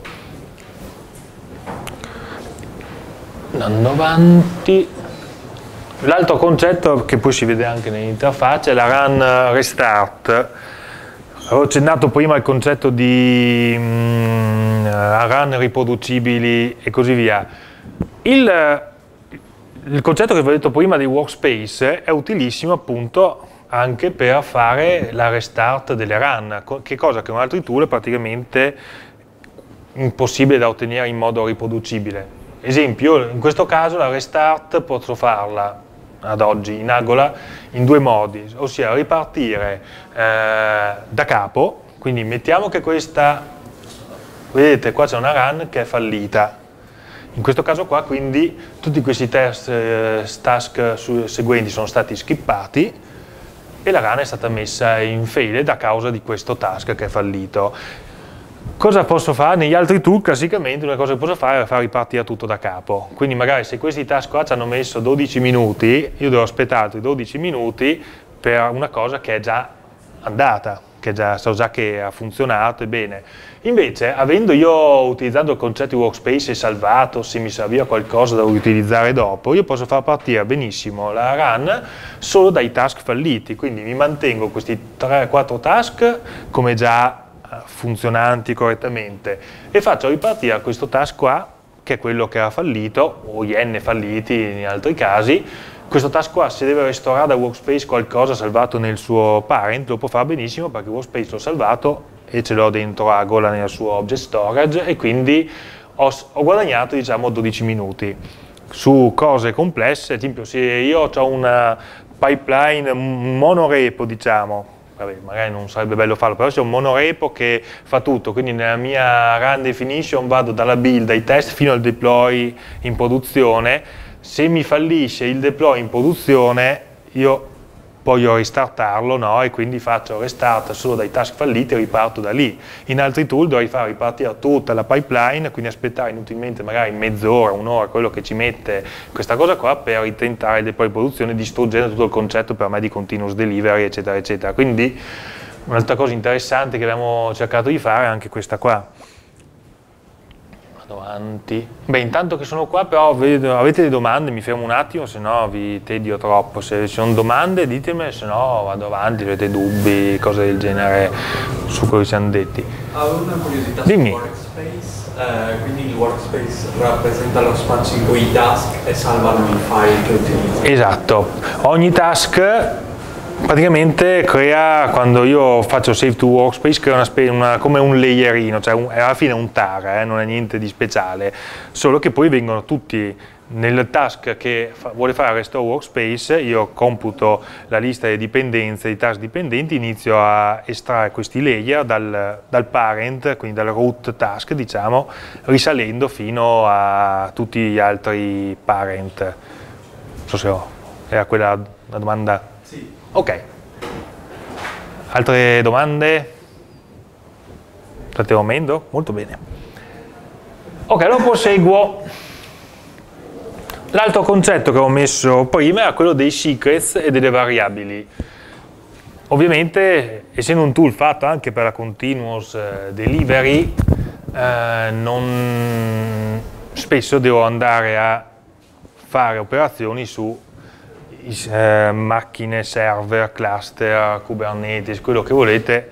[SPEAKER 1] Andando avanti, l'altro concetto che poi si vede anche nell'interfaccia è la run restart. Avevo accennato prima il concetto di mm, run riproducibili e così via. Il, il concetto che vi ho detto prima dei workspace è utilissimo appunto anche per fare la restart delle run, che cosa che con altri tool è praticamente impossibile da ottenere in modo riproducibile. Esempio, in questo caso la restart posso farla ad oggi in Angola in due modi, ossia ripartire eh, da capo, quindi mettiamo che questa, vedete qua c'è una run che è fallita, in questo caso qua quindi tutti questi test, eh, task seguenti sono stati skippati e la run è stata messa in failed a causa di questo task che è fallito. Cosa posso fare? Negli altri tool classicamente una cosa che posso fare è far ripartire tutto da capo, quindi magari se questi task qua ci hanno messo dodici minuti, io devo aspettare altri dodici minuti per una cosa che è già andata, che già, so già che ha funzionato e bene. Invece, avendo io utilizzato il concetto di workspace e salvato, se mi serviva qualcosa da utilizzare dopo, io posso far partire benissimo la run solo dai task falliti, quindi mi mantengo questi tre quattro task come già funzionanti correttamente e faccio ripartire questo task qua, che è quello che ha fallito, o gli n falliti in altri casi. Questo task qua, se deve restaurare da workspace qualcosa salvato nel suo parent, lo può fare benissimo perché il workspace l'ho salvato e ce l'ho dentro Angola nel suo object storage e quindi ho, ho guadagnato diciamo dodici minuti. Su cose complesse, ad esempio se io ho una pipeline monorepo, diciamo, vabbè, magari non sarebbe bello farlo, però c'è un monorepo che fa tutto, quindi nella mia run definition vado dalla build ai test fino al deploy in produzione. Se mi fallisce il deploy in produzione, io voglio restartarlo, no? E quindi faccio restart solo dai task falliti e riparto da lì. In altri tool dovrei far ripartire tutta la pipeline, quindi aspettare inutilmente magari mezz'ora, un'ora, quello che ci mette questa cosa qua per ritentare il deploy in produzione, distruggendo tutto il concetto per me di continuous delivery, eccetera, eccetera. Quindi un'altra cosa interessante che abbiamo cercato di fare è anche questa qua. Avanti. Beh, intanto che sono qua, però vedo, avete delle domande, mi fermo un attimo, se no vi tedio troppo. Se ci sono domande ditemele, se no vado avanti, se avete dubbi, cose del genere su quello che siamo detti.
[SPEAKER 2] Ho una curiosità
[SPEAKER 1] Dimmi.
[SPEAKER 2] su Workspace, eh, quindi il Workspace rappresenta lo spazio in cui i task e salvano i file che utilizzo.
[SPEAKER 1] Esatto, ogni task praticamente crea, quando io faccio save to workspace, crea una, una, come un layerino, cioè un, alla fine è un tara, eh, non è niente di speciale, solo che poi vengono tutti nel task che fa, vuole fare restore workspace, io computo la lista di dipendenze, di task dipendenti, inizio a estrarre questi layer dal, dal parent, quindi dal root task, diciamo, risalendo fino a tutti gli altri parent. Non so se ho, era quella la domanda?
[SPEAKER 2] Sì.
[SPEAKER 1] Ok, altre domande? State dormendo? Molto bene. Ok, allora proseguo. L'altro concetto che ho messo prima era quello dei secrets e delle variabili. Ovviamente, essendo un tool fatto anche per la continuous delivery, eh, non... spesso devo andare a fare operazioni su Eh, macchine, server, cluster, Kubernetes, quello che volete,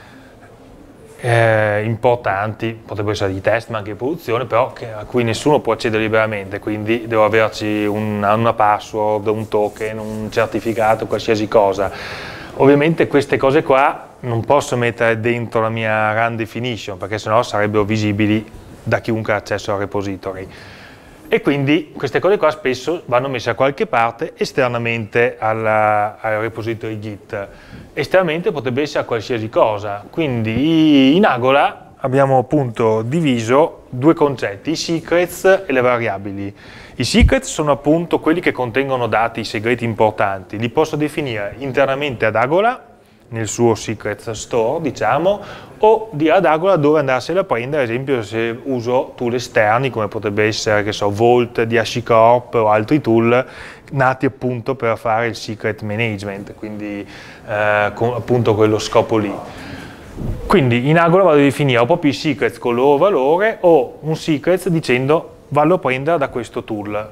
[SPEAKER 1] eh, importanti, potrebbero essere di test ma anche di produzione, però che, a cui nessuno può accedere liberamente, quindi devo averci una, una password, un token, un certificato, qualsiasi cosa. Ovviamente queste cose qua non posso mettere dentro la mia run definition, perché sennò sarebbero visibili da chiunque ha accesso al repository. E quindi queste cose qua spesso vanno messe da qualche parte esternamente alla, al repository Git. Esternamente potrebbe essere qualsiasi cosa, quindi in Agola abbiamo appunto diviso due concetti, i secrets e le variabili. I secrets sono appunto quelli che contengono dati segreti importanti, li posso definire internamente ad Agola, nel suo secret store, diciamo, o dire ad Agola dove andarsene a prendere, ad esempio se uso tool esterni come potrebbe essere, che so, Vault di HashiCorp o altri tool nati appunto per fare il secret management, quindi eh, con appunto quello scopo lì. Quindi in Agola vado a definire o proprio i secrets con il loro valore o un secret dicendo vallo a prendere da questo tool.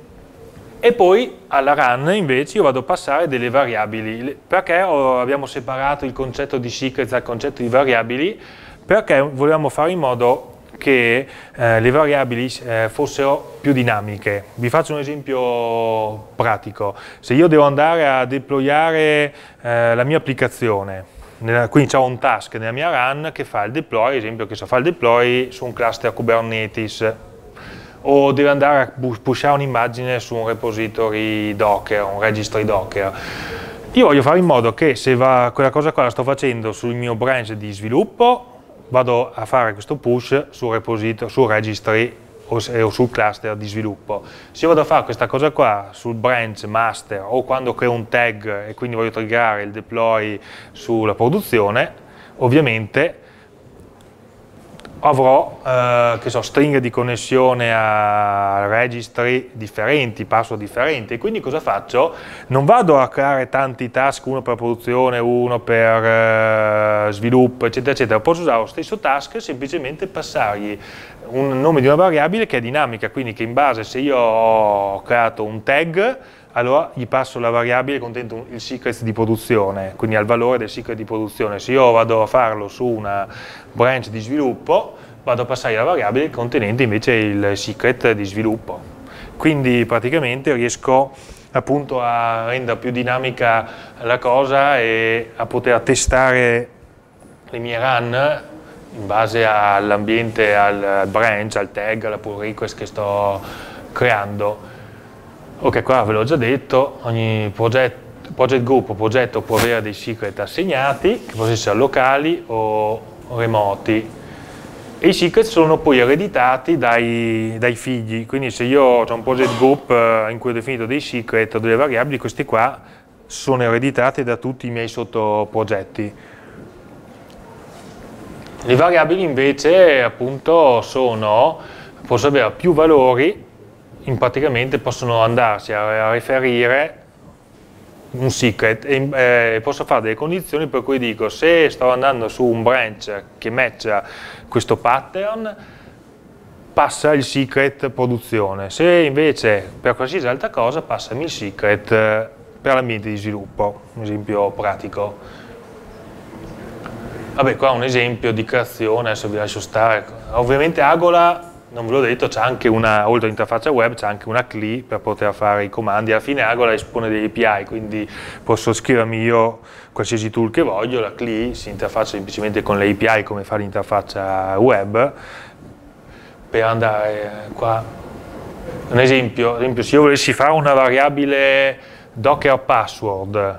[SPEAKER 1] E poi alla run invece io vado a passare delle variabili. Perché ho, abbiamo separato il concetto di secrets dal concetto di variabili? Perché volevamo fare in modo che eh, le variabili eh, fossero più dinamiche. Vi faccio un esempio pratico. Se io devo andare a deployare eh, la mia applicazione, nella, quindi ho un task nella mia run che fa il deploy, ad esempio che so, fa il deploy su un cluster Kubernetes, o deve andare a pushare un'immagine su un repository Docker, un registry Docker. Io voglio fare in modo che se va, quella cosa qua la sto facendo sul mio branch di sviluppo, vado a fare questo push sul repository, sul registry o, o sul cluster di sviluppo. Se io vado a fare questa cosa qua sul branch master o quando creo un tag e quindi voglio triggerare il deploy sulla produzione, ovviamente avrò eh, che so, stringhe di connessione a registry differenti, password differenti, e quindi cosa faccio? Non vado a creare tanti task, uno per produzione, uno per eh, sviluppo, eccetera, eccetera. Posso usare lo stesso task e semplicemente passargli un nome di una variabile che è dinamica, quindi che in base, se io ho creato un tag, allora gli passo la variabile contenente il secret di produzione, quindi al valore del secret di produzione. Se io vado a farlo su una branch di sviluppo, vado a passare la variabile contenente invece il secret di sviluppo. Quindi praticamente riesco appunto a rendere più dinamica la cosa e a poter testare le mie run in base all'ambiente, al branch, al tag, alla pull request che sto creando. Ok, qua ve l'ho già detto, ogni progetto, project group o progetto può avere dei secret assegnati, che possono essere locali o remoti, e i secret sono poi ereditati dai, dai figli, quindi se io ho un project group in cui ho definito dei secret o delle variabili, questi qua sono ereditati da tutti i miei sottoprogetti. Le variabili invece appunto sono, possono avere più valori, in praticamente possono andarsi a, a riferire un secret e eh, posso fare delle condizioni per cui dico se sto andando su un branch che matcha questo pattern passa il secret produzione, se invece per qualsiasi altra cosa passami il secret per l'ambiente di sviluppo, un esempio pratico. Vabbè, qua un esempio di creazione, adesso vi lascio stare, ovviamente Agola, non ve l'ho detto, c'è anche una, oltre all'interfaccia web, c'è anche una C L I per poter fare i comandi. Alla fine Agola espone degli A P I, quindi posso scrivermi io qualsiasi tool che voglio, la C L I si interfaccia semplicemente con le A P I come fa l'interfaccia web. Per andare qua, un esempio, ad esempio se io volessi fare una variabile Docker password,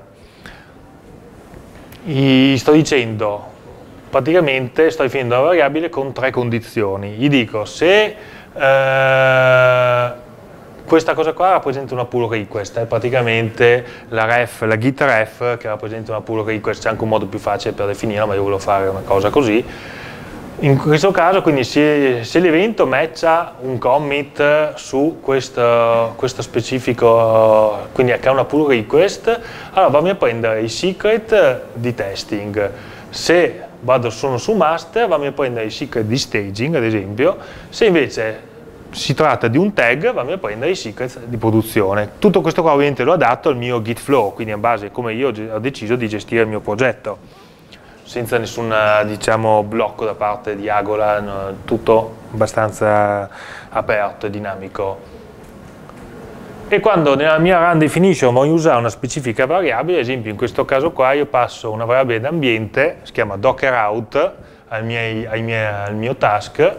[SPEAKER 1] gli sto dicendo, praticamente sto definendo una variabile con tre condizioni. Gli dico se eh, questa cosa qua rappresenta una pull request, è praticamente la ref, la git ref che rappresenta una pull request, c'è anche un modo più facile per definirla, ma io volevo fare una cosa così. In questo caso, quindi, se, se l'evento matcha un commit su questo, questo specifico, quindi che ha una pull request, allora vado a prendere i secret di testing. Se vado sono su master, vado a prendere i secret di staging, ad esempio. Se invece si tratta di un tag, vado a prendere i secret di produzione. Tutto questo qua ovviamente lo adatto al mio Git flow, quindi a base come io ho deciso di gestire il mio progetto, senza nessun, diciamo, blocco da parte di Agola, no, tutto abbastanza aperto e dinamico. E quando nella mia run definition voglio usare una specifica variabile, ad esempio in questo caso qua io passo una variabile d'ambiente, si chiama docker out, al, miei, ai miei, al mio task,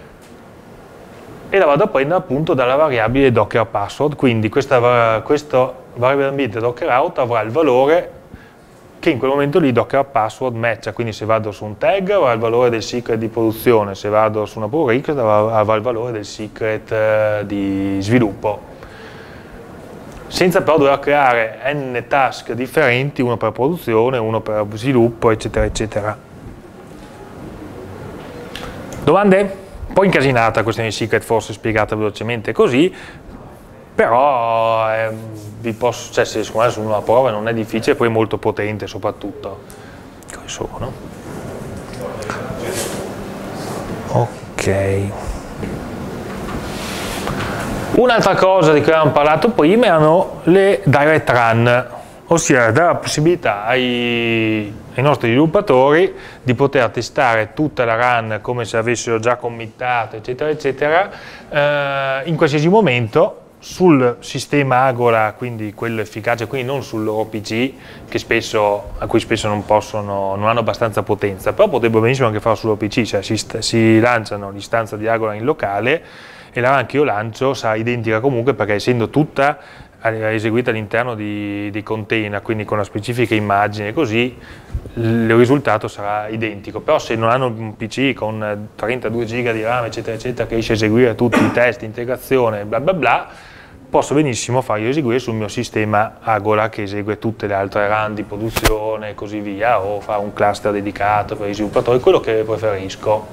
[SPEAKER 1] e la vado a prendere appunto dalla variabile docker password, quindi questa, questa variabile d'ambiente docker out avrà il valore che in quel momento lì docker password matcha, quindi se vado su un tag avrà il valore del secret di produzione, se vado su una pull request avrà il valore del secret di sviluppo, senza però dover creare n task differenti, uno per produzione, uno per sviluppo, eccetera, eccetera. Domande? Un po' incasinata questa di secret, forse spiegata velocemente così, però eh, vi posso, cioè, se secondo me su una prova non è difficile, poi è molto potente soprattutto. Come sono? Ok. Un'altra cosa di cui avevamo parlato prima erano le direct run, ossia dare la possibilità ai, ai nostri sviluppatori di poter testare tutta la run come se avessero già committato, eccetera, eccetera, eh, in qualsiasi momento sul sistema Agola, quindi quello efficace, quindi non sul loro P C, che spesso, a cui spesso non possono, non hanno abbastanza potenza, però potrebbero benissimo anche farlo sul loro P C, cioè si, si lanciano l'istanza di Agola in locale e la run che io lancio sarà identica comunque, perché essendo tutta eseguita all'interno di, di container, quindi con una specifica immagine e così, il risultato sarà identico. Però se non hanno un P C con trentadue giga di RAM, eccetera, eccetera, che riesce a eseguire tutti i test, integrazione, bla bla bla, posso benissimo farli eseguire sul mio sistema Agola, che esegue tutte le altre run di produzione e così via, o fare un cluster dedicato per i sviluppatori, quello che preferisco.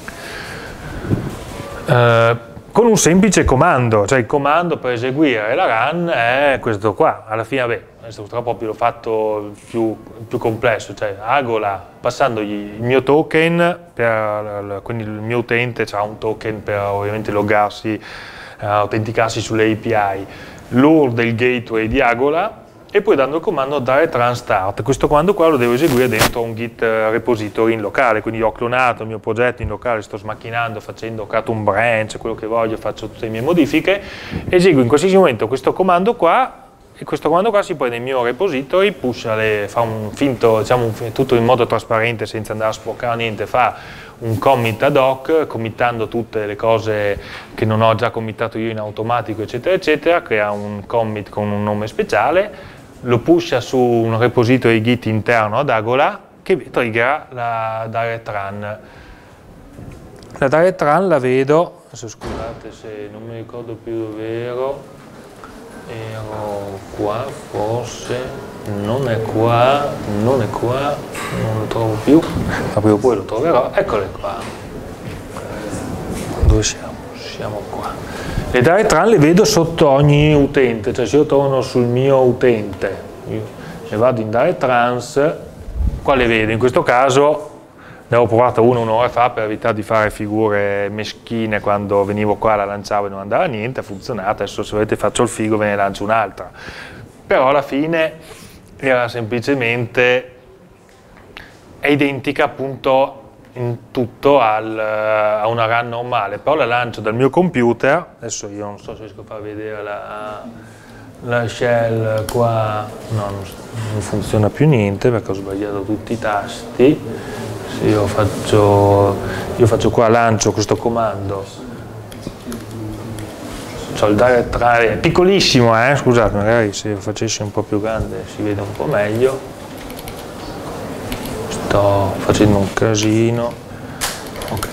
[SPEAKER 1] Uh, con un semplice comando, cioè il comando per eseguire la run è questo qua. Alla fine, vabbè, adesso proprio l'ho fatto più, più complesso, cioè Agola, passandogli il mio token, per, quindi il mio utente ha un token per ovviamente loggarsi, eh, autenticarsi sulle A P I, l'U R L del gateway di Agola, e poi dando il comando direct run start. Questo comando qua lo devo eseguire dentro un Git repository in locale, quindi ho clonato il mio progetto in locale, sto smacchinando, facendo, ho creato un branch, quello che voglio, faccio tutte le mie modifiche, eseguo in qualsiasi momento questo comando qua, e questo comando qua si poi nel mio repository pusha le, fa un finto, diciamo un, tutto in modo trasparente senza andare a sporcare niente, fa un commit ad hoc, committando tutte le cose che non ho già committato io in automatico, eccetera, eccetera, crea un commit con un nome speciale, lo pusha su un repository Git interno ad Agola che triggera la direct run. La direct run la vedo, adesso scusate se non mi ricordo più dove ero, ero qua forse, non è qua, non è qua, non lo trovo più, ma prima o poi lo troverò, eccole qua. Dove siamo? Siamo qua. Le direct run le vedo sotto ogni utente, cioè se io torno sul mio utente io e vado in direct runs, qua le vedo, in questo caso ne avevo provata una un'ora fa per evitare di fare figure meschine quando venivo qua, la lanciavo e non andava niente, ha funzionato, adesso se volete faccio il figo ve ne lancio un'altra. Però alla fine era semplicemente, è identica appunto in tutto al, a una run normale, però la lancio dal mio computer, adesso io non so se riesco a far vedere la, la shell qua, no, non, non funziona più niente perché ho sbagliato tutti i tasti. Se io faccio, io faccio qua, lancio questo comando, c'ho il direct run, è piccolissimo, eh? Scusate, magari se lo facessi un po' più grande si vede un po' meglio, sto facendo un casino, ok.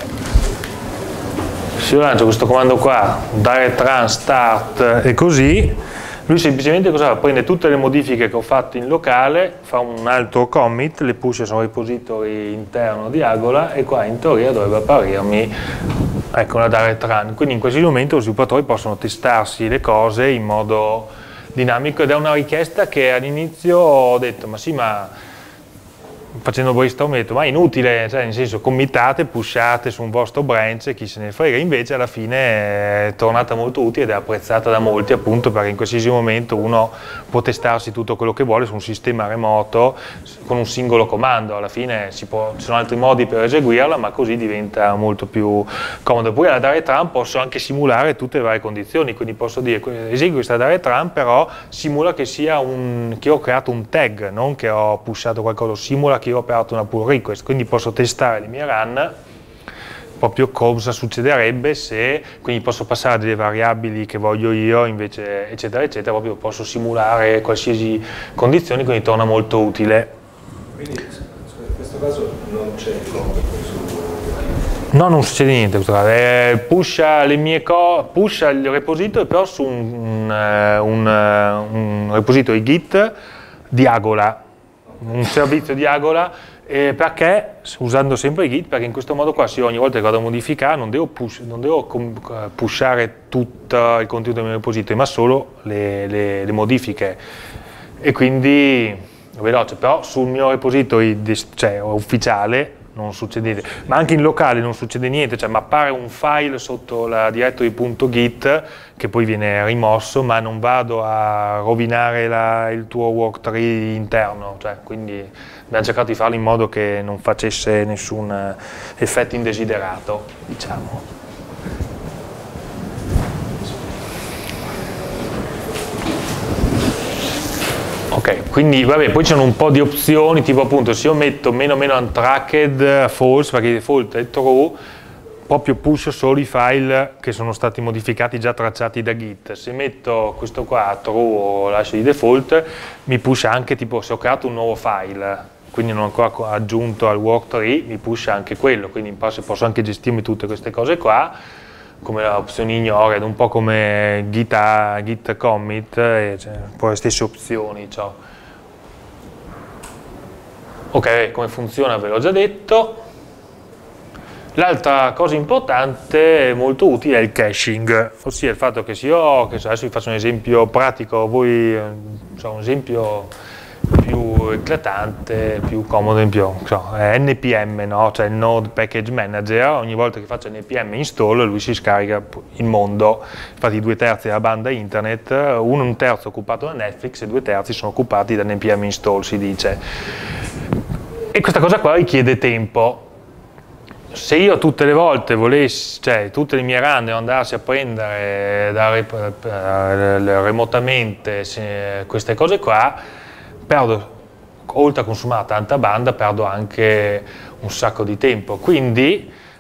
[SPEAKER 1] Se io lancio questo comando qua, direct run start e così, lui semplicemente cosa fa? Prende tutte le modifiche che ho fatto in locale, fa un altro commit, le pusha su un repository interno di Agola e qua in teoria dovrebbe apparirmi, ecco, una direct run. Quindi in questi momenti gli sviluppatori possono testarsi le cose in modo dinamico ed è una richiesta che all'inizio ho detto ma sì, ma facendo brainstorm ho detto ma è inutile, cioè nel senso committate, pushate su un vostro branch, chi se ne frega, invece alla fine è tornata molto utile ed è apprezzata da molti appunto perché in qualsiasi momento uno può testarsi tutto quello che vuole su un sistema remoto con un singolo comando, alla fine si può, ci sono altri modi per eseguirla ma così diventa molto più comodo. Poi alla direct run posso anche simulare tutte le varie condizioni, quindi posso dire esegui questa direct run però simula che sia un, che ho creato un tag, non che ho pushato qualcosa, simula che io ho operato una pull request, quindi posso testare le mie run proprio cosa succederebbe se, quindi posso passare delle variabili che voglio io invece eccetera eccetera, proprio posso simulare qualsiasi condizione, quindi torna molto utile.
[SPEAKER 3] Quindi in questo caso non c'è il commit su...
[SPEAKER 1] No, non succede niente, eh, pusha le mie co pusha il repository però su un, un, un, un repository Git di Agola, un servizio di Agola, eh, perché, usando sempre Git, perché in questo modo qua se io ogni volta che vado a modificare non devo, push, non devo pushare tutto il contenuto del mio repository, ma solo le, le, le modifiche, e quindi è veloce, però sul mio repository cioè, ufficiale non succede niente, ma anche in locale non succede niente, cioè mi appare un file sotto la directory.git che poi viene rimosso, ma non vado a rovinare la, il tuo work tree interno, cioè, quindi abbiamo cercato di farlo in modo che non facesse nessun effetto indesiderato, diciamo. Ok, quindi vabbè, poi c'è un po' di opzioni, tipo appunto se io metto meno meno untracked false, perché il default è true, proprio push solo i file che sono stati modificati, già tracciati da Git. Se metto questo qua true o lascio di default, mi pusha anche tipo se ho creato un nuovo file, quindi non ho ancora aggiunto al work tree, mi pusha anche quello, quindi posso anche gestirmi tutte queste cose qua, come l'opzione ignore, ed un po' come git, a, git commit, e cioè, un po' le stesse opzioni. Cioè. Ok, come funziona ve l'ho già detto. L'altra cosa importante e molto utile è il caching, ossia il fatto che se io, che adesso vi faccio un esempio pratico, voi, so, un esempio più eclatante, più comodo in più, so, è N P M, no? Cioè il Node Package Manager, ogni volta che faccio N P M install lui si scarica il mondo, infatti due terzi della banda internet, uno un terzo occupato da Netflix e due terzi sono occupati da N P M install, si dice. E questa cosa qua richiede tempo. Se io tutte le volte volessi, cioè tutte le mie run devo andarsi a prendere da, remotamente se, queste cose qua, perdo, oltre a consumare tanta banda, perdo anche un sacco di tempo. Quindi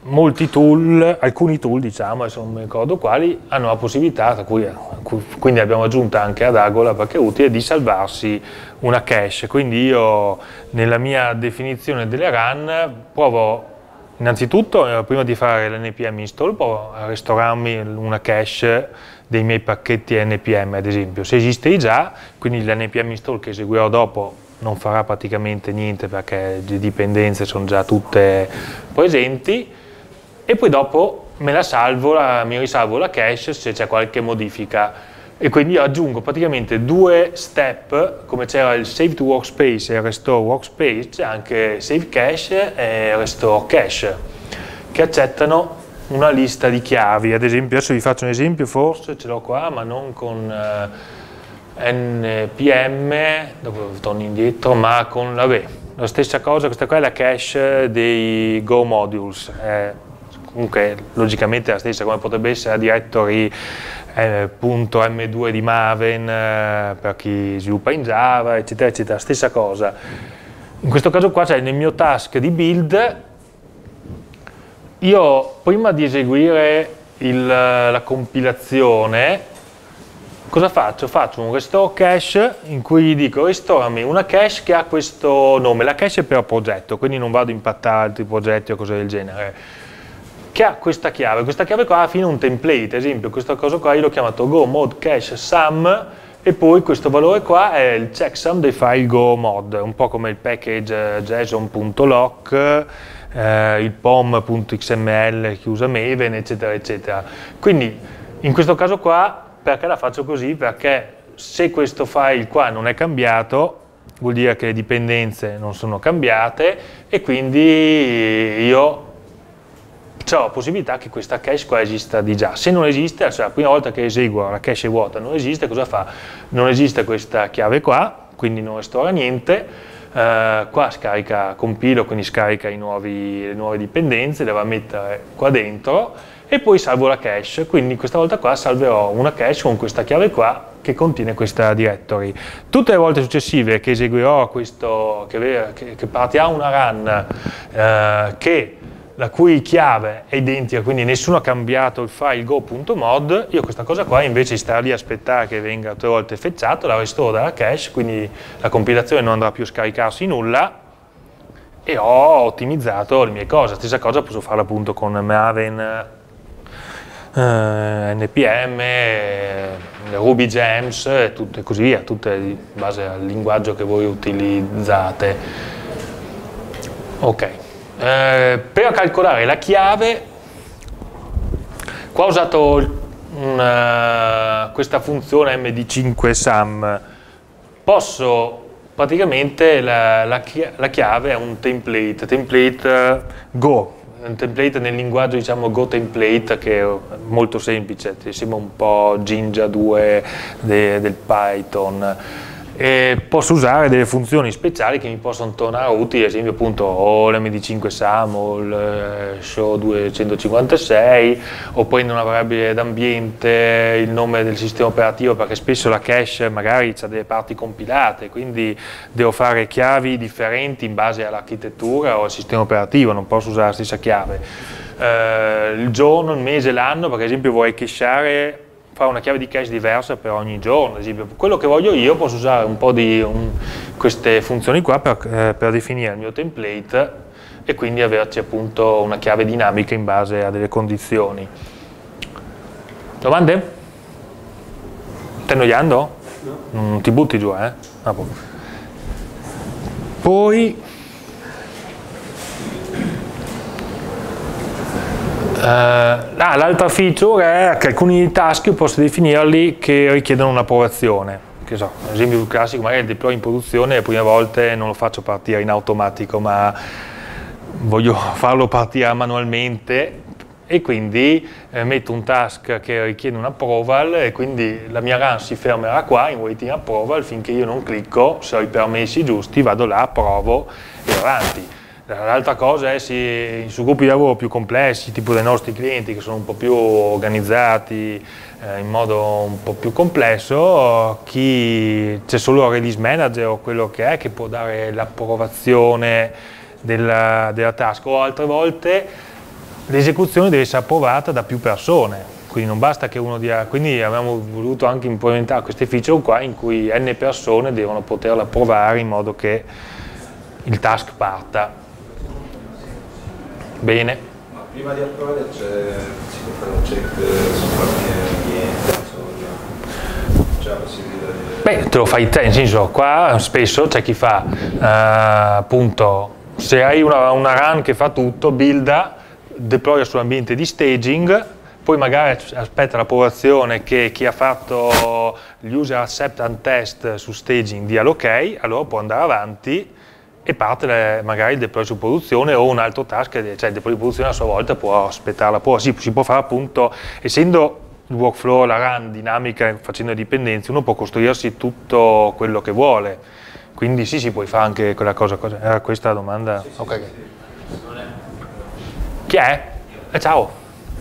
[SPEAKER 1] molti tool, alcuni tool diciamo, adesso non mi ricordo quali, hanno la possibilità, tra cui, quindi abbiamo aggiunto anche ad Agola perché è utile, di salvarsi una cache. Quindi io nella mia definizione delle run provo innanzitutto, prima di fare l'npm install, provo a restaurarmi una cache dei miei pacchetti npm ad esempio. Se esiste già, quindi l'npm install che eseguirò dopo non farà praticamente niente perché le dipendenze sono già tutte presenti, e poi dopo me la salvo, la, mi risalvo la cache se c'è qualche modifica, e quindi io aggiungo praticamente due step, come c'era il save to workspace e il restore workspace, c'è anche save cache e restore cache, che accettano una lista di chiavi. Ad esempio, adesso vi faccio un esempio, forse ce l'ho qua, ma non con eh, npm, dopo torno indietro, ma con, vabbè, la stessa cosa. Questa qua è la cache dei Go modules, eh, comunque logicamente è la stessa, come potrebbe essere la directory eh, .m due di Maven eh, per chi sviluppa in Java, eccetera, eccetera, stessa cosa. In questo caso qua, cioè nel mio task di build, io prima di eseguire il, la compilazione, cosa faccio? Faccio un restore cache in cui gli dico restorami una cache che ha questo nome, la cache è per progetto, quindi non vado a impattare altri progetti o cose del genere, che ha questa chiave. Questa chiave qua alla fine è un template, ad esempio questa cosa qua io l'ho chiamato go mod cache sum, e poi questo valore qua è il checksum dei file go mod, un po' come il package json.lock, eh, il pom.xml che usa Maven, eccetera, eccetera. Quindi in questo caso qua, perché la faccio così? Perché se questo file qua non è cambiato, vuol dire che le dipendenze non sono cambiate, e quindi io c'è la possibilità che questa cache qua esista di già. Se non esiste, cioè la prima volta che eseguo la cache è vuota, non esiste, cosa fa? Non esiste questa chiave qua, quindi non restaura niente, uh, qua scarica, compilo, quindi scarica i nuovi, le nuove dipendenze, le va a mettere qua dentro, e poi salvo la cache, quindi questa volta qua salverò una cache con questa chiave qua che contiene questa directory. Tutte le volte successive che eseguirò questo, che, che, che partirà una run uh, che la cui chiave è identica, quindi nessuno ha cambiato il file go.mod, io questa cosa qua invece di stare lì a aspettare che venga tre volte fetchato, la restoro dalla cache, quindi la compilazione non andrà più a scaricarsi nulla, e ho ottimizzato le mie cose. Stessa cosa posso farla appunto con Maven, eh, npm, eh, Ruby Gems e tutte così via, tutte in base al linguaggio che voi utilizzate. Ok. Eh, per calcolare la chiave, qua ho usato una, questa funzione M D cinque sum. Posso praticamente la, la, la chiave è un template, template Go, un template nel linguaggio diciamo Go template, che è molto semplice, sembra un po' Jinja due de, del Python. E posso usare delle funzioni speciali che mi possono tornare utili, ad esempio appunto o l'M D cinque sum o il show duecentocinquantasei, o prendo una variabile d'ambiente, il nome del sistema operativo, perché spesso la cache magari ha delle parti compilate, quindi devo fare chiavi differenti in base all'architettura o al sistema operativo, non posso usare la stessa chiave. Eh, il giorno, il mese, l'anno, perché ad esempio vorrei cacheare, fare una chiave di cache diversa per ogni giorno, ad esempio. Quello che voglio io, posso usare un po' di un, queste funzioni qua per, eh, per definire il mio template e quindi averci appunto una chiave dinamica in base a delle condizioni. Domande? Stai annoiando? No. Non ti butti giù, eh? Ah, poi Uh, ah, l'altra feature è che alcuni task posso definirli che richiedono un'approvazione. Che so, un esempio più classico, magari il deploy in produzione, le prime volte non lo faccio partire in automatico, ma voglio farlo partire manualmente, e quindi eh, metto un task che richiede un approval, e quindi la mia run si fermerà qua in waiting approval finché io non clicco, se ho i permessi giusti, vado là, approvo e avanti. L'altra cosa è se su gruppi di lavoro più complessi, tipo dei nostri clienti che sono un po' più organizzati eh, in modo un po' più complesso, chi c'è solo il release manager o quello che è che può dare l'approvazione della, della task, o altre volte l'esecuzione deve essere approvata da più persone. Quindi non basta che uno dia, quindi abbiamo voluto anche implementare queste feature qua in cui n persone devono poterla provare in modo che il task parta. Bene.
[SPEAKER 3] Ma prima di approvare si può fare un check su qualche ambiente, c'è la possibilità di...
[SPEAKER 1] Beh, te lo fai te, nel senso, qua spesso c'è chi fa, eh, appunto, se hai una, una run che fa tutto, builda, deploya sull'ambiente di staging, poi magari aspetta l'approvazione che chi ha fatto gli user acceptance test su staging dia l'ok, allora può andare avanti e parte le, magari il deploy su produzione o un altro task, cioè il deploy di produzione a sua volta può aspettare la prova. Sì, si può fare appunto, essendo il workflow, la run dinamica, facendo dipendenze, uno può costruirsi tutto quello che vuole, quindi sì, si puoi fare anche quella cosa. cosa. Era questa la domanda? Sì, sì, okay. Sì, sì. Chi è? Eh, ciao.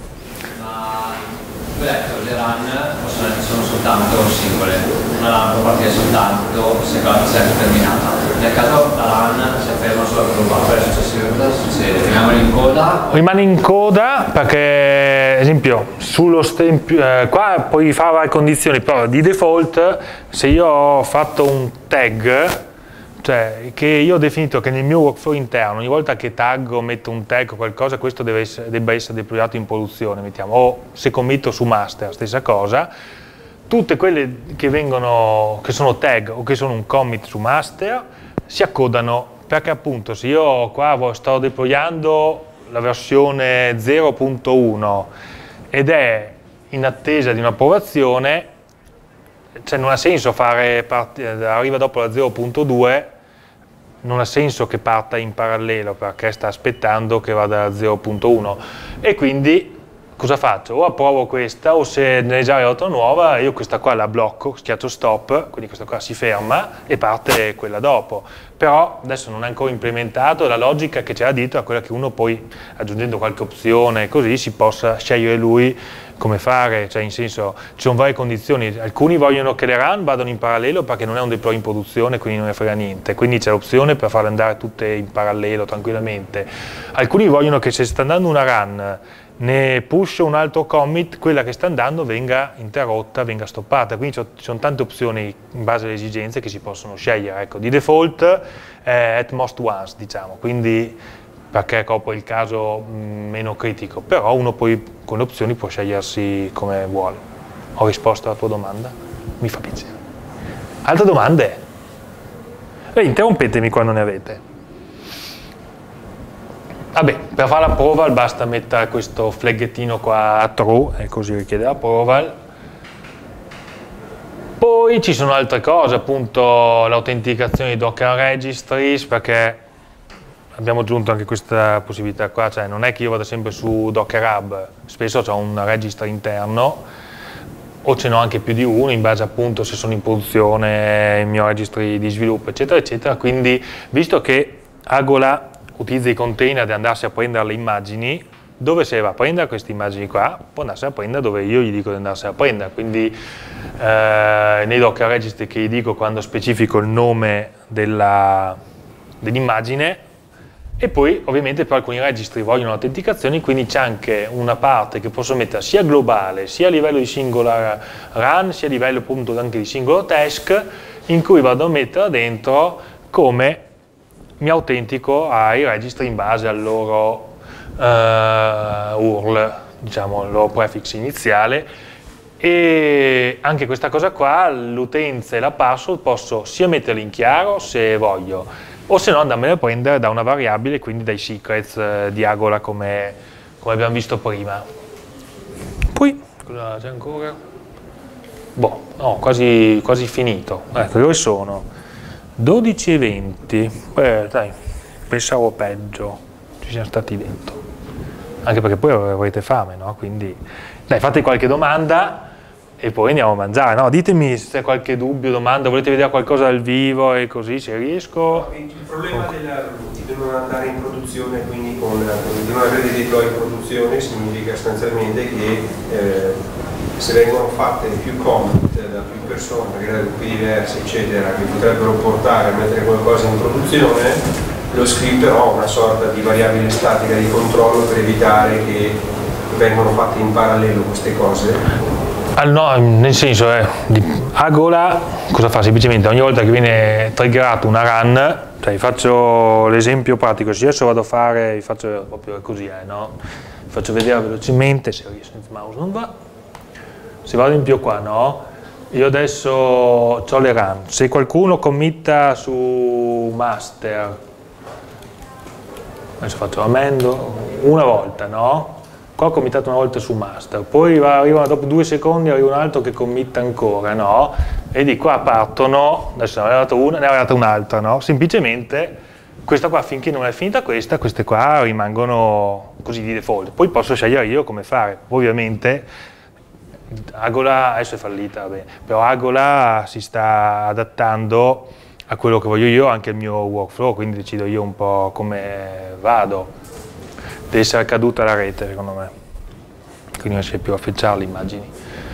[SPEAKER 4] Ma tu hai detto le run possono, sono soltanto singole, una run può partire soltanto se la è terminata. Nel caso la run si ferma solo per un buffer successivo, cosa succede? Rimane in coda?
[SPEAKER 1] Rimane in coda perché, ad esempio, sullo eh, qua puoi fare varie condizioni, però di default se io ho fatto un tag, cioè che io ho definito che nel mio workflow interno ogni volta che tag o metto un tag o qualcosa, questo deve essere, debba essere deployato in produzione, mettiamo, o se committo su master, stessa cosa, tutte quelle che vengono, che sono tag o che sono un commit su master si accodano, perché appunto se io qua sto deployando la versione zero punto uno ed è in attesa di un'approvazione, cioè non ha senso fare, arriva dopo la zero punto due, non ha senso che parta in parallelo perché sta aspettando che vada a zero punto uno e quindi cosa faccio? O approvo questa o se ne è già arrivata nuova io questa qua la blocco, schiaccio stop, quindi questa qua si ferma e parte quella dopo, però adesso non è ancora implementato, la logica che c'era dietro è quella che uno poi aggiungendo qualche opzione così si possa scegliere lui come fare, cioè in senso ci sono varie condizioni, alcuni vogliono che le run vadano in parallelo perché non è un deploy in produzione quindi non ne frega niente, quindi c'è l'opzione per farle andare tutte in parallelo tranquillamente, alcuni vogliono che se sta andando una run ne push un altro commit, quella che sta andando venga interrotta, venga stoppata, quindi ci sono tante opzioni in base alle esigenze che si possono scegliere, ecco, di default è at most once diciamo, quindi perché copre il caso mh, meno critico, però uno poi con le opzioni può scegliersi come vuole. Ho risposto alla tua domanda? Mi fa piacere. Altre domande? Eh, interrompetemi quando ne avete. Vabbè, per fare l'approval basta mettere questo flaggettino qua a true e così richiede l'approval. Poi ci sono altre cose, appunto l'autenticazione di Docker Registries, perché abbiamo aggiunto anche questa possibilità qua, cioè non è che io vada sempre su Docker Hub, spesso ho un registro interno o ce n'ho anche più di uno in base appunto se sono in produzione, il mio registry di sviluppo eccetera eccetera, quindi visto che Agola utilizza i container di andarsi a prendere le immagini, dove se va a prendere queste immagini qua può andarsi a prendere dove io gli dico di andarsi a prendere, quindi eh, nei Docker Registry che gli dico quando specifico il nome dell'immagine. E poi ovviamente per alcuni registri vogliono autenticazioni, quindi c'è anche una parte che posso mettere sia globale, sia a livello di singola run, sia a livello appunto anche di singolo task, in cui vado a mettere dentro come mi autentico ai registri in base al loro uh, U R L, diciamo il loro prefix iniziale, e anche questa cosa qua, l'utenza e la password posso sia metterli in chiaro se voglio, o se no andarmene a prendere da una variabile, quindi dai secrets eh, di Agola come, come abbiamo visto prima. Poi, cosa c'è ancora? Boh, no, quasi, quasi finito. Ecco, dove sono? dodici e venti. Eh, dai, pensavo peggio, ci siamo stati dentro. Anche perché poi avrete fame, no? Quindi, dai, fate qualche domanda e poi andiamo a mangiare, no? Ditemi se c'è qualche dubbio, domanda, volete vedere qualcosa dal vivo e così se riesco.
[SPEAKER 3] Il problema della, di non andare in produzione, quindi con, di non avere dei deploy in produzione, significa sostanzialmente che eh, se vengono fatte più commit da più persone, magari da gruppi diversi, eccetera, che potrebbero portare a mettere qualcosa in produzione, lo script però ha una sorta di variabile statica di controllo per evitare che vengano fatte in parallelo queste cose.
[SPEAKER 1] Ah, no, nel senso, eh, Agola cosa fa? Semplicemente ogni volta che viene triggerato una run, cioè vi faccio l'esempio pratico, se io adesso vado a fare, vi faccio proprio così, eh, no? Vi faccio vedere velocemente, se io senza mouse non va, se vado in più qua, no? Io adesso ho le run, se qualcuno committa su master, adesso faccio amendo, una volta, no? Qua ho committato una volta su master, poi arriva, dopo due secondi arriva un altro che committa ancora, no? E di qua partono, adesso ne è arrivata una, ne è arrivata un'altra, no? Semplicemente questa qua, finché non è finita questa, queste qua rimangono così di default. Poi posso scegliere io come fare. Ovviamente Agola adesso è fallita, vabbè, però Agola si sta adattando a quello che voglio io, anche il mio workflow, quindi decido io un po' come vado. Deve essere caduta la rete, secondo me, quindi non riesce più a fetchare le immagini.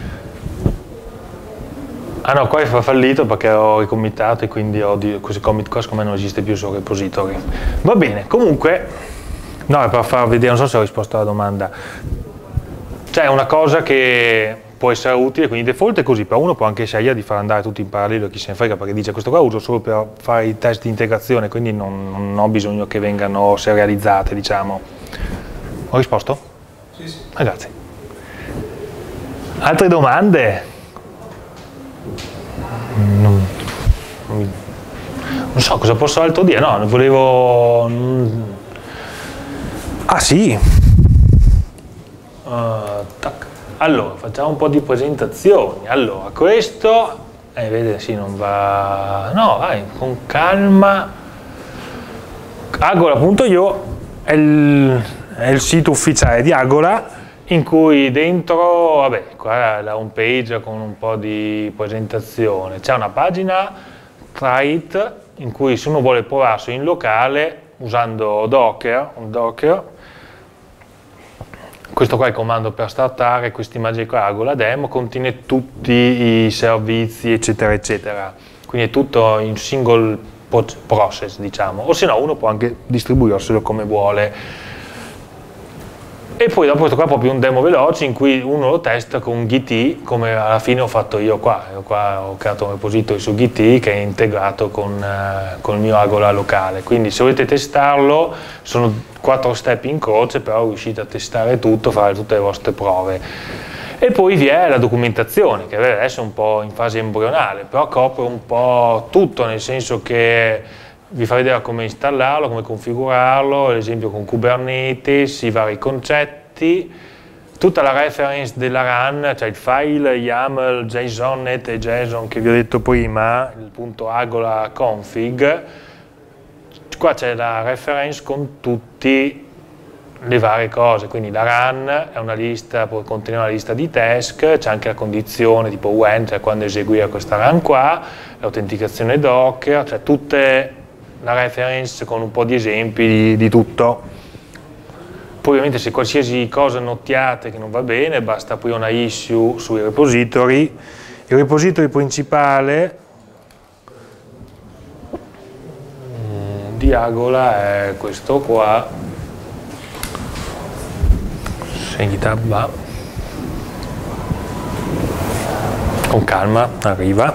[SPEAKER 1] Ah no, qua è fallito perché ho ricommittato e quindi ho di, questo commit qua secondo me non esiste più sul repository. Va bene, comunque, no, è per far vedere, non so se ho risposto alla domanda. C'è una cosa che può essere utile, quindi default è così, però uno può anche scegliere di far andare tutti in parallelo, chi se ne frega, perché dice questo qua uso solo per fare i test di integrazione, quindi non, non ho bisogno che vengano serializzate, diciamo. Ho risposto?
[SPEAKER 3] Sì, sì.
[SPEAKER 1] Ah, grazie. Altre domande? Non, non so cosa posso altro dire, no, volevo... Ah sì! Uh, tac. Allora, facciamo un po' di presentazioni. Allora, questo... Eh, vede, sì, non va... No, vai, con calma. Agola punto io è il... è il sito ufficiale di Agola in cui dentro, vabbè, qua è la home page con un po' di presentazione, c'è una pagina try it in cui se uno vuole provarsi in locale usando Docker, un Docker, questo qua è il comando per startare, questa immagine qua Agola demo, contiene tutti i servizi eccetera eccetera, quindi è tutto in single process diciamo, o se no uno può anche distribuirselo come vuole. E poi dopo questo qua è proprio un demo veloce in cui uno lo testa con Git, come alla fine ho fatto io qua. Io qua ho creato un repository su Git che è integrato con, eh, con il mio Agola locale. Quindi se volete testarlo, sono quattro step in croce, però riuscite a testare tutto, fare tutte le vostre prove. E poi vi è la documentazione, che adesso è un po' in fase embrionale, però copre un po' tutto, nel senso che vi fa vedere come installarlo, come configurarlo, ad esempio con Kubernetes, i vari concetti, tutta la reference della run, cioè il file YAML, JSON, net e JSON che vi ho detto prima, il punto Agola config, qua c'è la reference con tutte le varie cose, quindi la run è una lista, può contenere una lista di task, c'è anche la condizione tipo when, cioè quando eseguire questa run qua, l'autenticazione Docker, cioè tutte la reference con un po' di esempi di, di tutto. Poi ovviamente se qualsiasi cosa notiate che non va bene basta aprire una issue sui repository. Il repository principale di Agola è questo qua, se GitHub va, con calma arriva,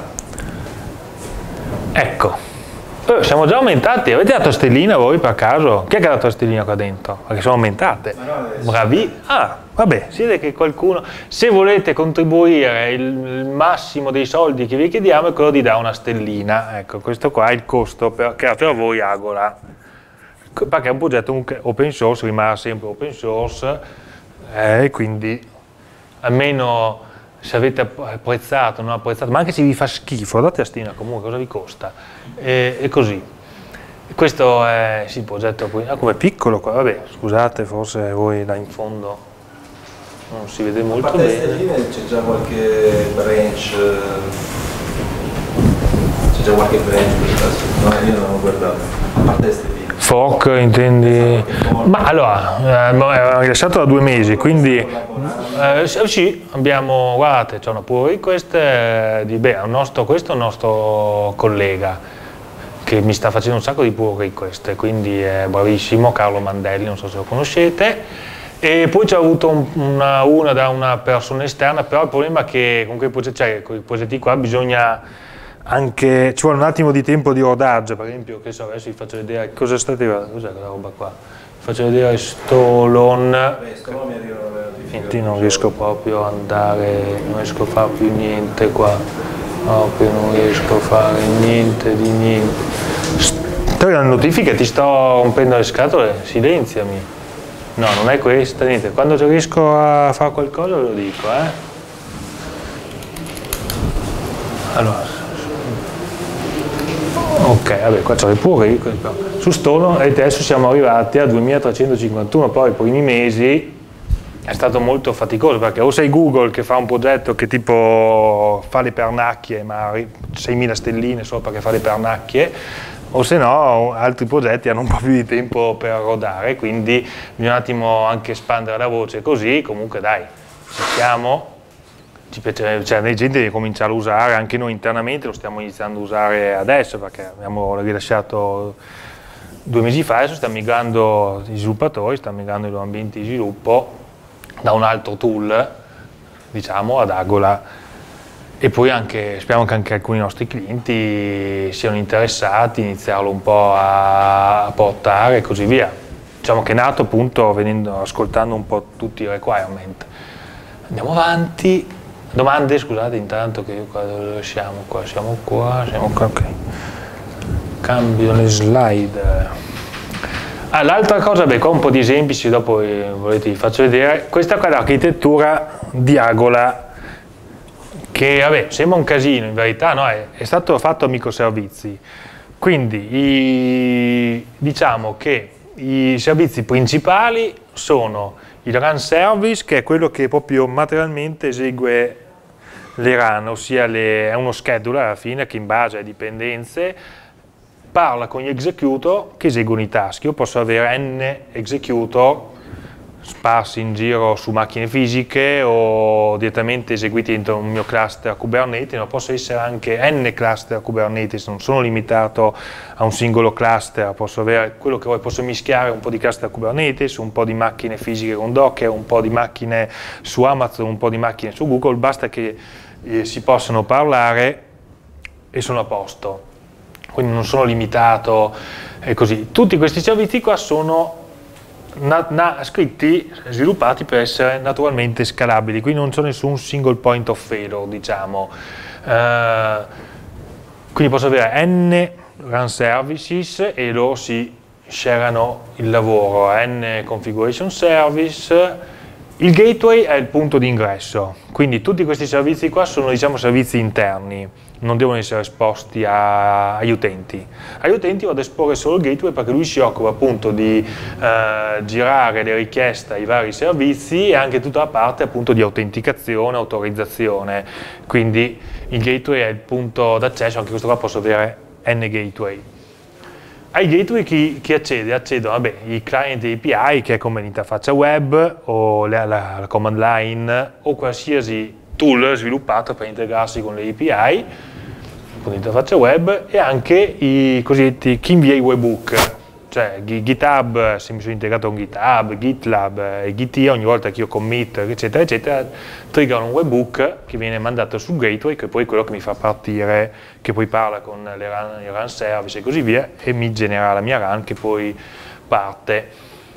[SPEAKER 1] ecco. Eh, siamo già aumentati, avete dato stellina voi per caso? Chi è che ha dato la stellina qua dentro? Perché sono aumentate. Bravi. Ah, vabbè, si vede che qualcuno, se volete contribuire il, il massimo dei soldi che vi chiediamo è quello di dare una stellina. Ecco, questo qua è il costo per, creato da voi Agola. Perché è un progetto open source, rimarrà sempre open source, e eh, quindi almeno se avete apprezzato, non apprezzato, ma anche se vi fa schifo, date a stima comunque, cosa vi costa? E, e così. Questo è sì, il progetto, ah, come piccolo qua, vabbè, scusate, forse voi là in fondo non si vede molto bene. A parte stelline
[SPEAKER 5] c'è già qualche branch, c'è già qualche branch, no, io non ho guardato, a parte stelline.
[SPEAKER 1] Fork intendi? Ma allora, eh, rilasciato da due mesi, quindi eh, sì, abbiamo, guardate, c'è una pull request eh, di, beh, un nostro, questo è un nostro collega che mi sta facendo un sacco di pull request, quindi è bravissimo, Carlo Mandelli, non so se lo conoscete. E poi c'è avuto un, una, una da una persona esterna, però il problema è che con quei progetti, cioè, con i progetti qua bisogna anche, ci vuole un attimo di tempo di rodaggio. Per esempio, che so, adesso vi faccio vedere cosa state guardando, cos'è quella roba qua? Vi faccio vedere Stolon.
[SPEAKER 5] Beh, Stolon mi arrivano le notifiche.
[SPEAKER 1] Non riesco proprio a andare, non riesco a fare più niente qua, proprio non riesco a fare niente di niente. Te le notifiche, ti sto rompendo le scatole, silenziami. No, non è questa, niente, quando riesco a fare qualcosa ve lo dico, eh. Allora, ok, vabbè, qua c'ho le pure, su Stolon, e adesso siamo arrivati a duemilatrecentocinquantuno, poi i primi mesi è stato molto faticoso, perché o sei Google che fa un progetto che tipo fa le pernacchie, ma seimila stelline solo perché fa le pernacchie, o se no altri progetti hanno un po' più di tempo per rodare, quindi bisogna un attimo anche espandere la voce, così comunque dai, ci siamo, ci piace, cioè la gente comincia a usare, anche noi internamente lo stiamo iniziando a usare adesso, perché abbiamo rilasciato due mesi fa, adesso stiamo migrando gli sviluppatori, stiamo migrando i loro ambienti di sviluppo da un altro tool, diciamo, ad Agola. E poi anche, speriamo che anche alcuni nostri clienti siano interessati, iniziarlo un po' a portare e così via. Diciamo che è nato appunto venendo, ascoltando un po' tutti i requirement. Andiamo avanti. Domande, scusate intanto che io qua dove siamo qua, siamo qua, siamo qua, ok. Cambio le slide. Ah, l'altra cosa, beh, qua un po' di esempi, se dopo volete vi faccio vedere. Questa qua è l'architettura di Agola, che vabbè, sembra un casino, in verità no, è, è stato fatto a microservizi, quindi i, diciamo che i servizi principali sono il run service, che è quello che proprio materialmente esegue le run, ossia le, è uno scheduler alla fine che in base alle dipendenze parla con gli executor che eseguono i task. Io posso avere n executor sparsi in giro su macchine fisiche o direttamente eseguiti dentro un mio cluster Kubernetes, ma posso essere anche n cluster Kubernetes, non sono limitato a un singolo cluster, posso avere quello che vuoi, posso mischiare un po' di cluster Kubernetes, un po' di macchine fisiche con Docker, un po' di macchine su Amazon, un po' di macchine su Google, basta che eh, si possano parlare e sono a posto, quindi non sono limitato e così. Tutti questi servizi qua sono Na, na, scritti, sviluppati per essere naturalmente scalabili, quindi non c'è nessun single point of failure, diciamo. Uh, quindi posso avere n run services e loro si shareano il lavoro, n configuration service. Il gateway è il punto di ingresso, quindi tutti questi servizi qua sono, diciamo, servizi interni, non devono essere esposti a, agli utenti. Agli utenti vado ad esporre solo il gateway perché lui si occupa appunto di eh, girare le richieste ai vari servizi e anche tutta la parte appunto di autenticazione, autorizzazione, quindi il gateway è il punto d'accesso, anche questo qua posso avere n gateway. Ai gateway chi, chi accede? Accedono vabbè, i client A P I, che è come l'interfaccia web o la, la, la command line o qualsiasi tool sviluppato per integrarsi con le A P I, con l'interfaccia web, e anche i cosiddetti chi invia i webhook, cioè GitHub, se mi sono integrato con GitHub, GitLab e Git, ogni volta che io commit eccetera eccetera, triggerano un webhook che viene mandato sul gateway, che poi è quello che mi fa partire, che poi parla con le run, i run service e così via, e mi genera la mia run che poi parte.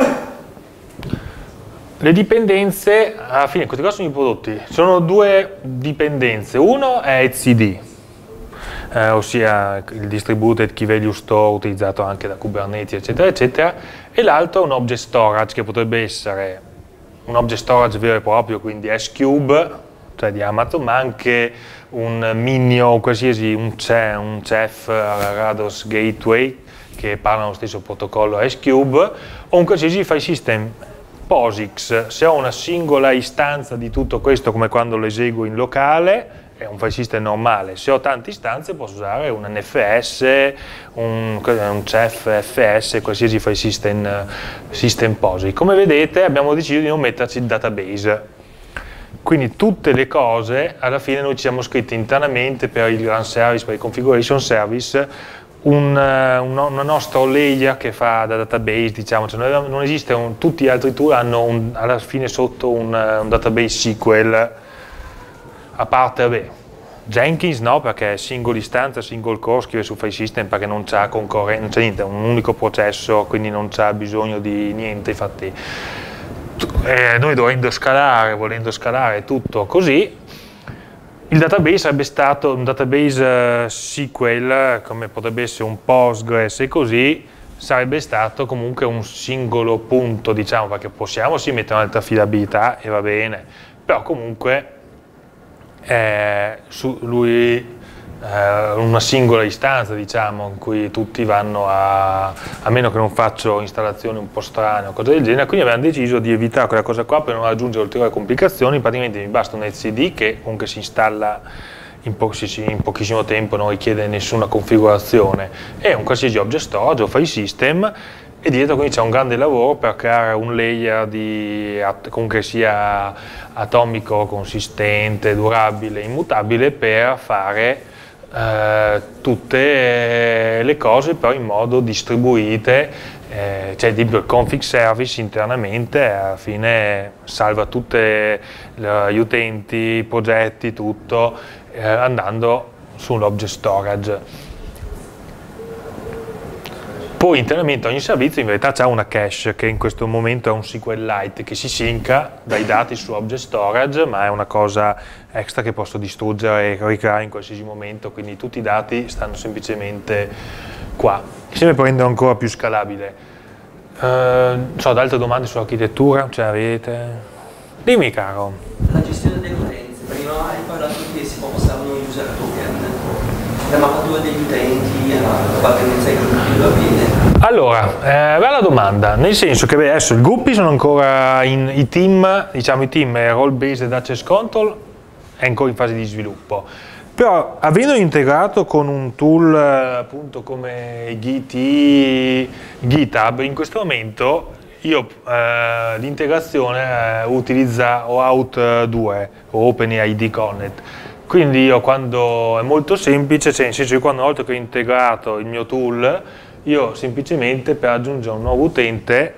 [SPEAKER 1] Le dipendenze, alla fine questi qua sono i prodotti, sono due dipendenze, uno è etcd, eh, ossia il distributed key value store utilizzato anche da Kubernetes eccetera eccetera, e l'altro è un object storage che potrebbe essere un object storage vero e proprio, quindi S-Cube, cioè di Amazon, ma anche un Minio, qualsiasi, un C E F, un C E F, Rados Gateway, che parlano lo stesso protocollo S-Cube, o un qualsiasi file system POSIX. Se ho una singola istanza di tutto questo, come quando lo eseguo in locale, è un file system normale. Se ho tante istanze posso usare un N F S, un, un C E F F S, qualsiasi file system, system POSIX. Come vedete abbiamo deciso di non metterci il database. Quindi tutte le cose, alla fine noi ci siamo scritti internamente per il run service, per il configuration service, un, una, una nostra layer che fa da database, diciamo, cioè non, non esiste un, tutti gli altri tool hanno un, alla fine sotto un, un database S Q L, a parte, vabbè, Jenkins no, perché è single istanza, single core, scrive su file system perché non c'è concorrenza, non c'è niente, è un unico processo, quindi non c'è bisogno di niente, infatti eh, noi dovendo scalare, volendo scalare tutto così, il database sarebbe stato un database S Q L, come potrebbe essere un Postgres e così, sarebbe stato comunque un singolo punto, diciamo, perché possiamo sì mettere un'altra affidabilità e va bene, però comunque eh, su lui eh, una singola istanza, diciamo, in cui tutti vanno a, a meno che non faccio installazioni un po' strane o cose del genere, quindi abbiamo deciso di evitare quella cosa qua per non aggiungere ulteriori complicazioni. Praticamente mi basta un etcd che comunque si installa in, po in pochissimo tempo, non richiede nessuna configurazione, e un qualsiasi object storage o file system, e dietro quindi c'è un grande lavoro per creare un layer di, comunque sia atomico, consistente, durabile, immutabile, per fare eh, tutte le cose però in modo distribuite, eh, cioè tipo il config service internamente alla fine salva tutti gli utenti, i progetti, tutto eh, andando sull'object storage. Poi internamente ogni servizio in verità ha una cache che in questo momento è un SQLite che si synca dai dati su object storage, ma è una cosa extra che posso distruggere e ricreare in qualsiasi momento, quindi tutti i dati stanno semplicemente qua, sempre per renderlo ancora più scalabile. Uh, non so, altre domande sull'architettura? Ce l'avete? Dimmi caro.
[SPEAKER 6] La gestione delle utenze, prima hai parlato che si passavano i user token. La mappatura degli utenti, l'appartenenza ai gruppi va bene?
[SPEAKER 1] Allora, eh, bella domanda, nel senso che beh, adesso i gruppi sono ancora in, i team, diciamo i team role based access control è ancora in fase di sviluppo, però avendo integrato con un tool appunto come Git, GitHub, in questo momento io eh, l'integrazione eh, utilizza OAuth due o OpenID Connect. Quindi io quando è molto semplice, cioè nel senso che quando una volta che ho integrato il mio tool, io semplicemente per aggiungere un nuovo utente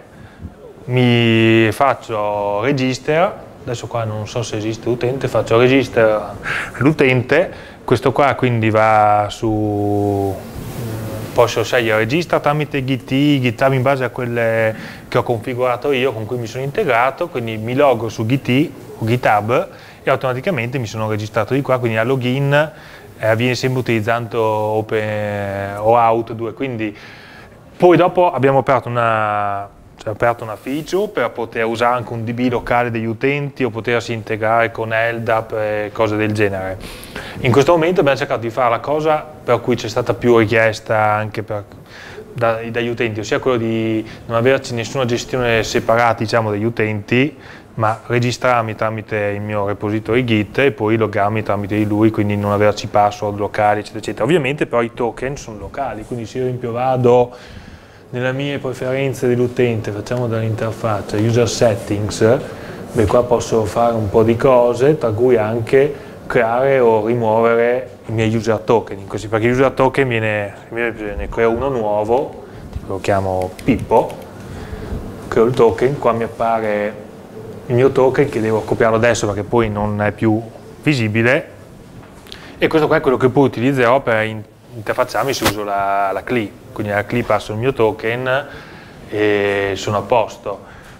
[SPEAKER 1] mi faccio register, adesso qua non so se esiste utente, faccio register l'utente, questo qua quindi va su, posso scegliere register tramite Git, GitHub in base a quelle che ho configurato io, con cui mi sono integrato, quindi mi logo su Git o GitHub e automaticamente mi sono registrato di qua, quindi la login eh, avviene sempre utilizzando Open, OAuth due, quindi poi dopo abbiamo aperto una, cioè aperto una feature per poter usare anche un D B locale degli utenti o potersi integrare con L D A P e cose del genere. In questo momento abbiamo cercato di fare la cosa per cui c'è stata più richiesta anche per, da, dagli utenti, ossia quello di non averci nessuna gestione separata, diciamo, degli utenti, ma registrarmi tramite il mio repository Git e poi loggarmi tramite di lui, quindi non averci password locali, eccetera, eccetera. Ovviamente però i token sono locali, quindi se io esempio vado nelle mie preferenze dell'utente, facciamo dall'interfaccia user settings, beh qua posso fare un po' di cose, tra cui anche creare o rimuovere i miei user token, così, perché user token viene, ne creo uno nuovo, lo chiamo Pippo, creo il token, qua mi appare il mio token che devo copiarlo adesso perché poi non è più visibile, e questo qua è quello che poi utilizzerò per interfacciarmi se uso la, la C L I, quindi alla C L I passo il mio token e sono a posto.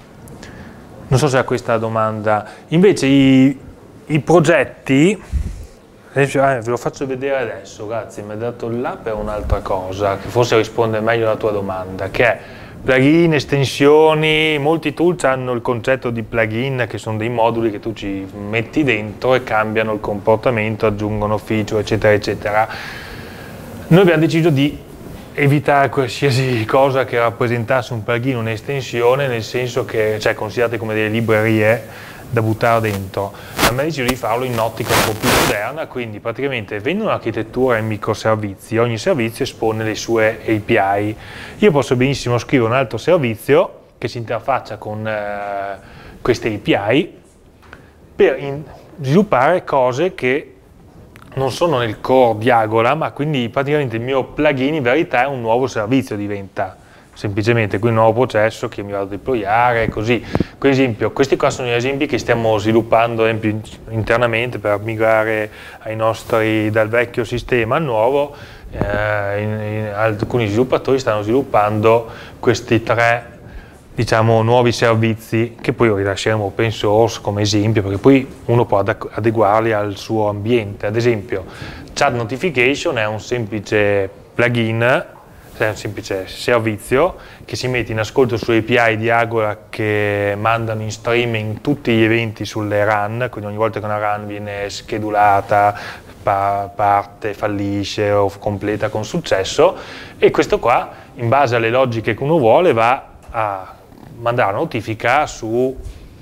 [SPEAKER 1] Non so se è questa la domanda. Invece i, i progetti, eh, ve lo faccio vedere adesso, grazie, mi ha dato là per un'altra cosa che forse risponde meglio alla tua domanda, che è plugin, estensioni. Molti tools hanno il concetto di plugin, che sono dei moduli che tu ci metti dentro e cambiano il comportamento, aggiungono feature, eccetera, eccetera. Noi abbiamo deciso di evitare qualsiasi cosa che rappresentasse un plugin o un'estensione, nel senso che, cioè, considerate come delle librerie da buttare dentro. Abbiamo deciso di farlo in ottica un po' più moderna, quindi praticamente avendo un'architettura in microservizi, ogni servizio espone le sue A P I. Io posso benissimo scrivere un altro servizio che si interfaccia con eh, queste A P I per in, sviluppare cose che non sono nel core di Agora, ma quindi praticamente il mio plugin in verità è un nuovo servizio, diventa semplicemente qui un nuovo processo che mi vado a deployare, così. Per esempio, questi qua sono gli esempi che stiamo sviluppando internamente per migrare ai nostri, dal vecchio sistema al nuovo. Eh, in, in, alcuni sviluppatori stanno sviluppando questi tre, diciamo, nuovi servizi che poi rilasceremo open source come esempio, perché poi uno può adeguarli al suo ambiente. Ad esempio, Chat Notification è un semplice plugin, è un semplice servizio che si mette in ascolto sulle A P I di Agora che mandano in streaming tutti gli eventi sulle run, quindi ogni volta che una run viene schedulata, parte, fallisce o completa con successo, e questo qua, in base alle logiche che uno vuole, va a mandare notifica su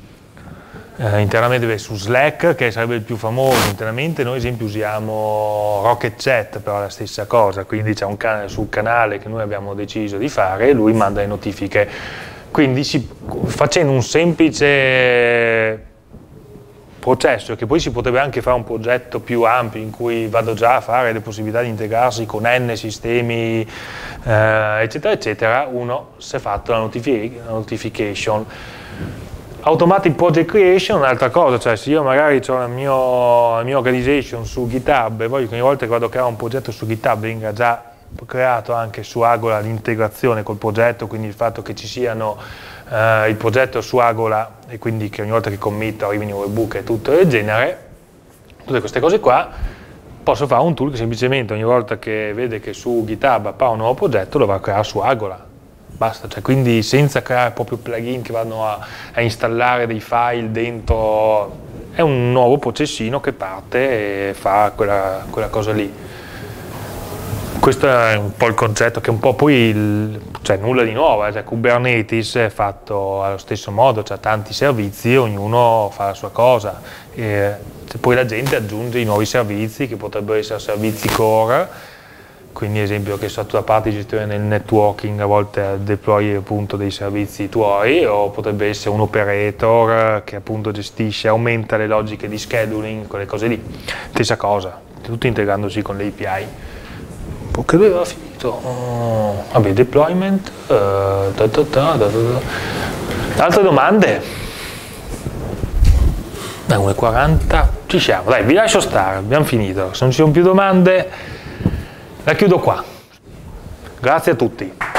[SPEAKER 1] eh, internamente su Slack, che sarebbe il più famoso internamente. Noi ad esempio usiamo Rocket Chat, però è la stessa cosa, quindi c'è un canale sul canale che noi abbiamo deciso di fare e lui manda le notifiche. Quindi si, facendo un semplice processo, che poi si potrebbe anche fare un progetto più ampio in cui vado già a fare le possibilità di integrarsi con n sistemi eh, eccetera eccetera, uno si è fatto la, notific la notification. Automatic Project Creation è un'altra cosa, cioè se io magari ho la, mio, la mia organization su GitHub e voglio che ogni volta che vado a creare un progetto su GitHub venga già creato anche su Agora l'integrazione col progetto, quindi il fatto che ci siano Uh, il progetto su Agora e quindi che ogni volta che commit arrivino i webbook e tutto del genere, tutte queste cose qua, posso fare un tool che semplicemente ogni volta che vede che su GitHub appare un nuovo progetto lo va a creare su Agora, basta, cioè, quindi senza creare proprio plugin che vanno a, a installare dei file dentro, è un nuovo processino che parte e fa quella, quella cosa lì. Questo è un po' il concetto, che è un po' poi, il, cioè nulla di nuovo, eh? Cioè, Kubernetes è fatto allo stesso modo, c'ha tanti servizi, ognuno fa la sua cosa, e poi la gente aggiunge i nuovi servizi che potrebbero essere servizi core, quindi ad esempio che sotto la parte di gestione del networking a volte deploy appunto dei servizi tuoi, o potrebbe essere un operator che appunto gestisce, aumenta le logiche di scheduling, quelle cose lì, stessa cosa, tutto integrandosi con le A P I. Che dove aveva finito? Oh, vabbè, deployment. Uh, da, da, da, da, da. Altre domande? Dai, uno e quaranta, ci siamo, dai, vi lascio stare, abbiamo finito. Se non ci sono più domande, la chiudo qua. Grazie a tutti.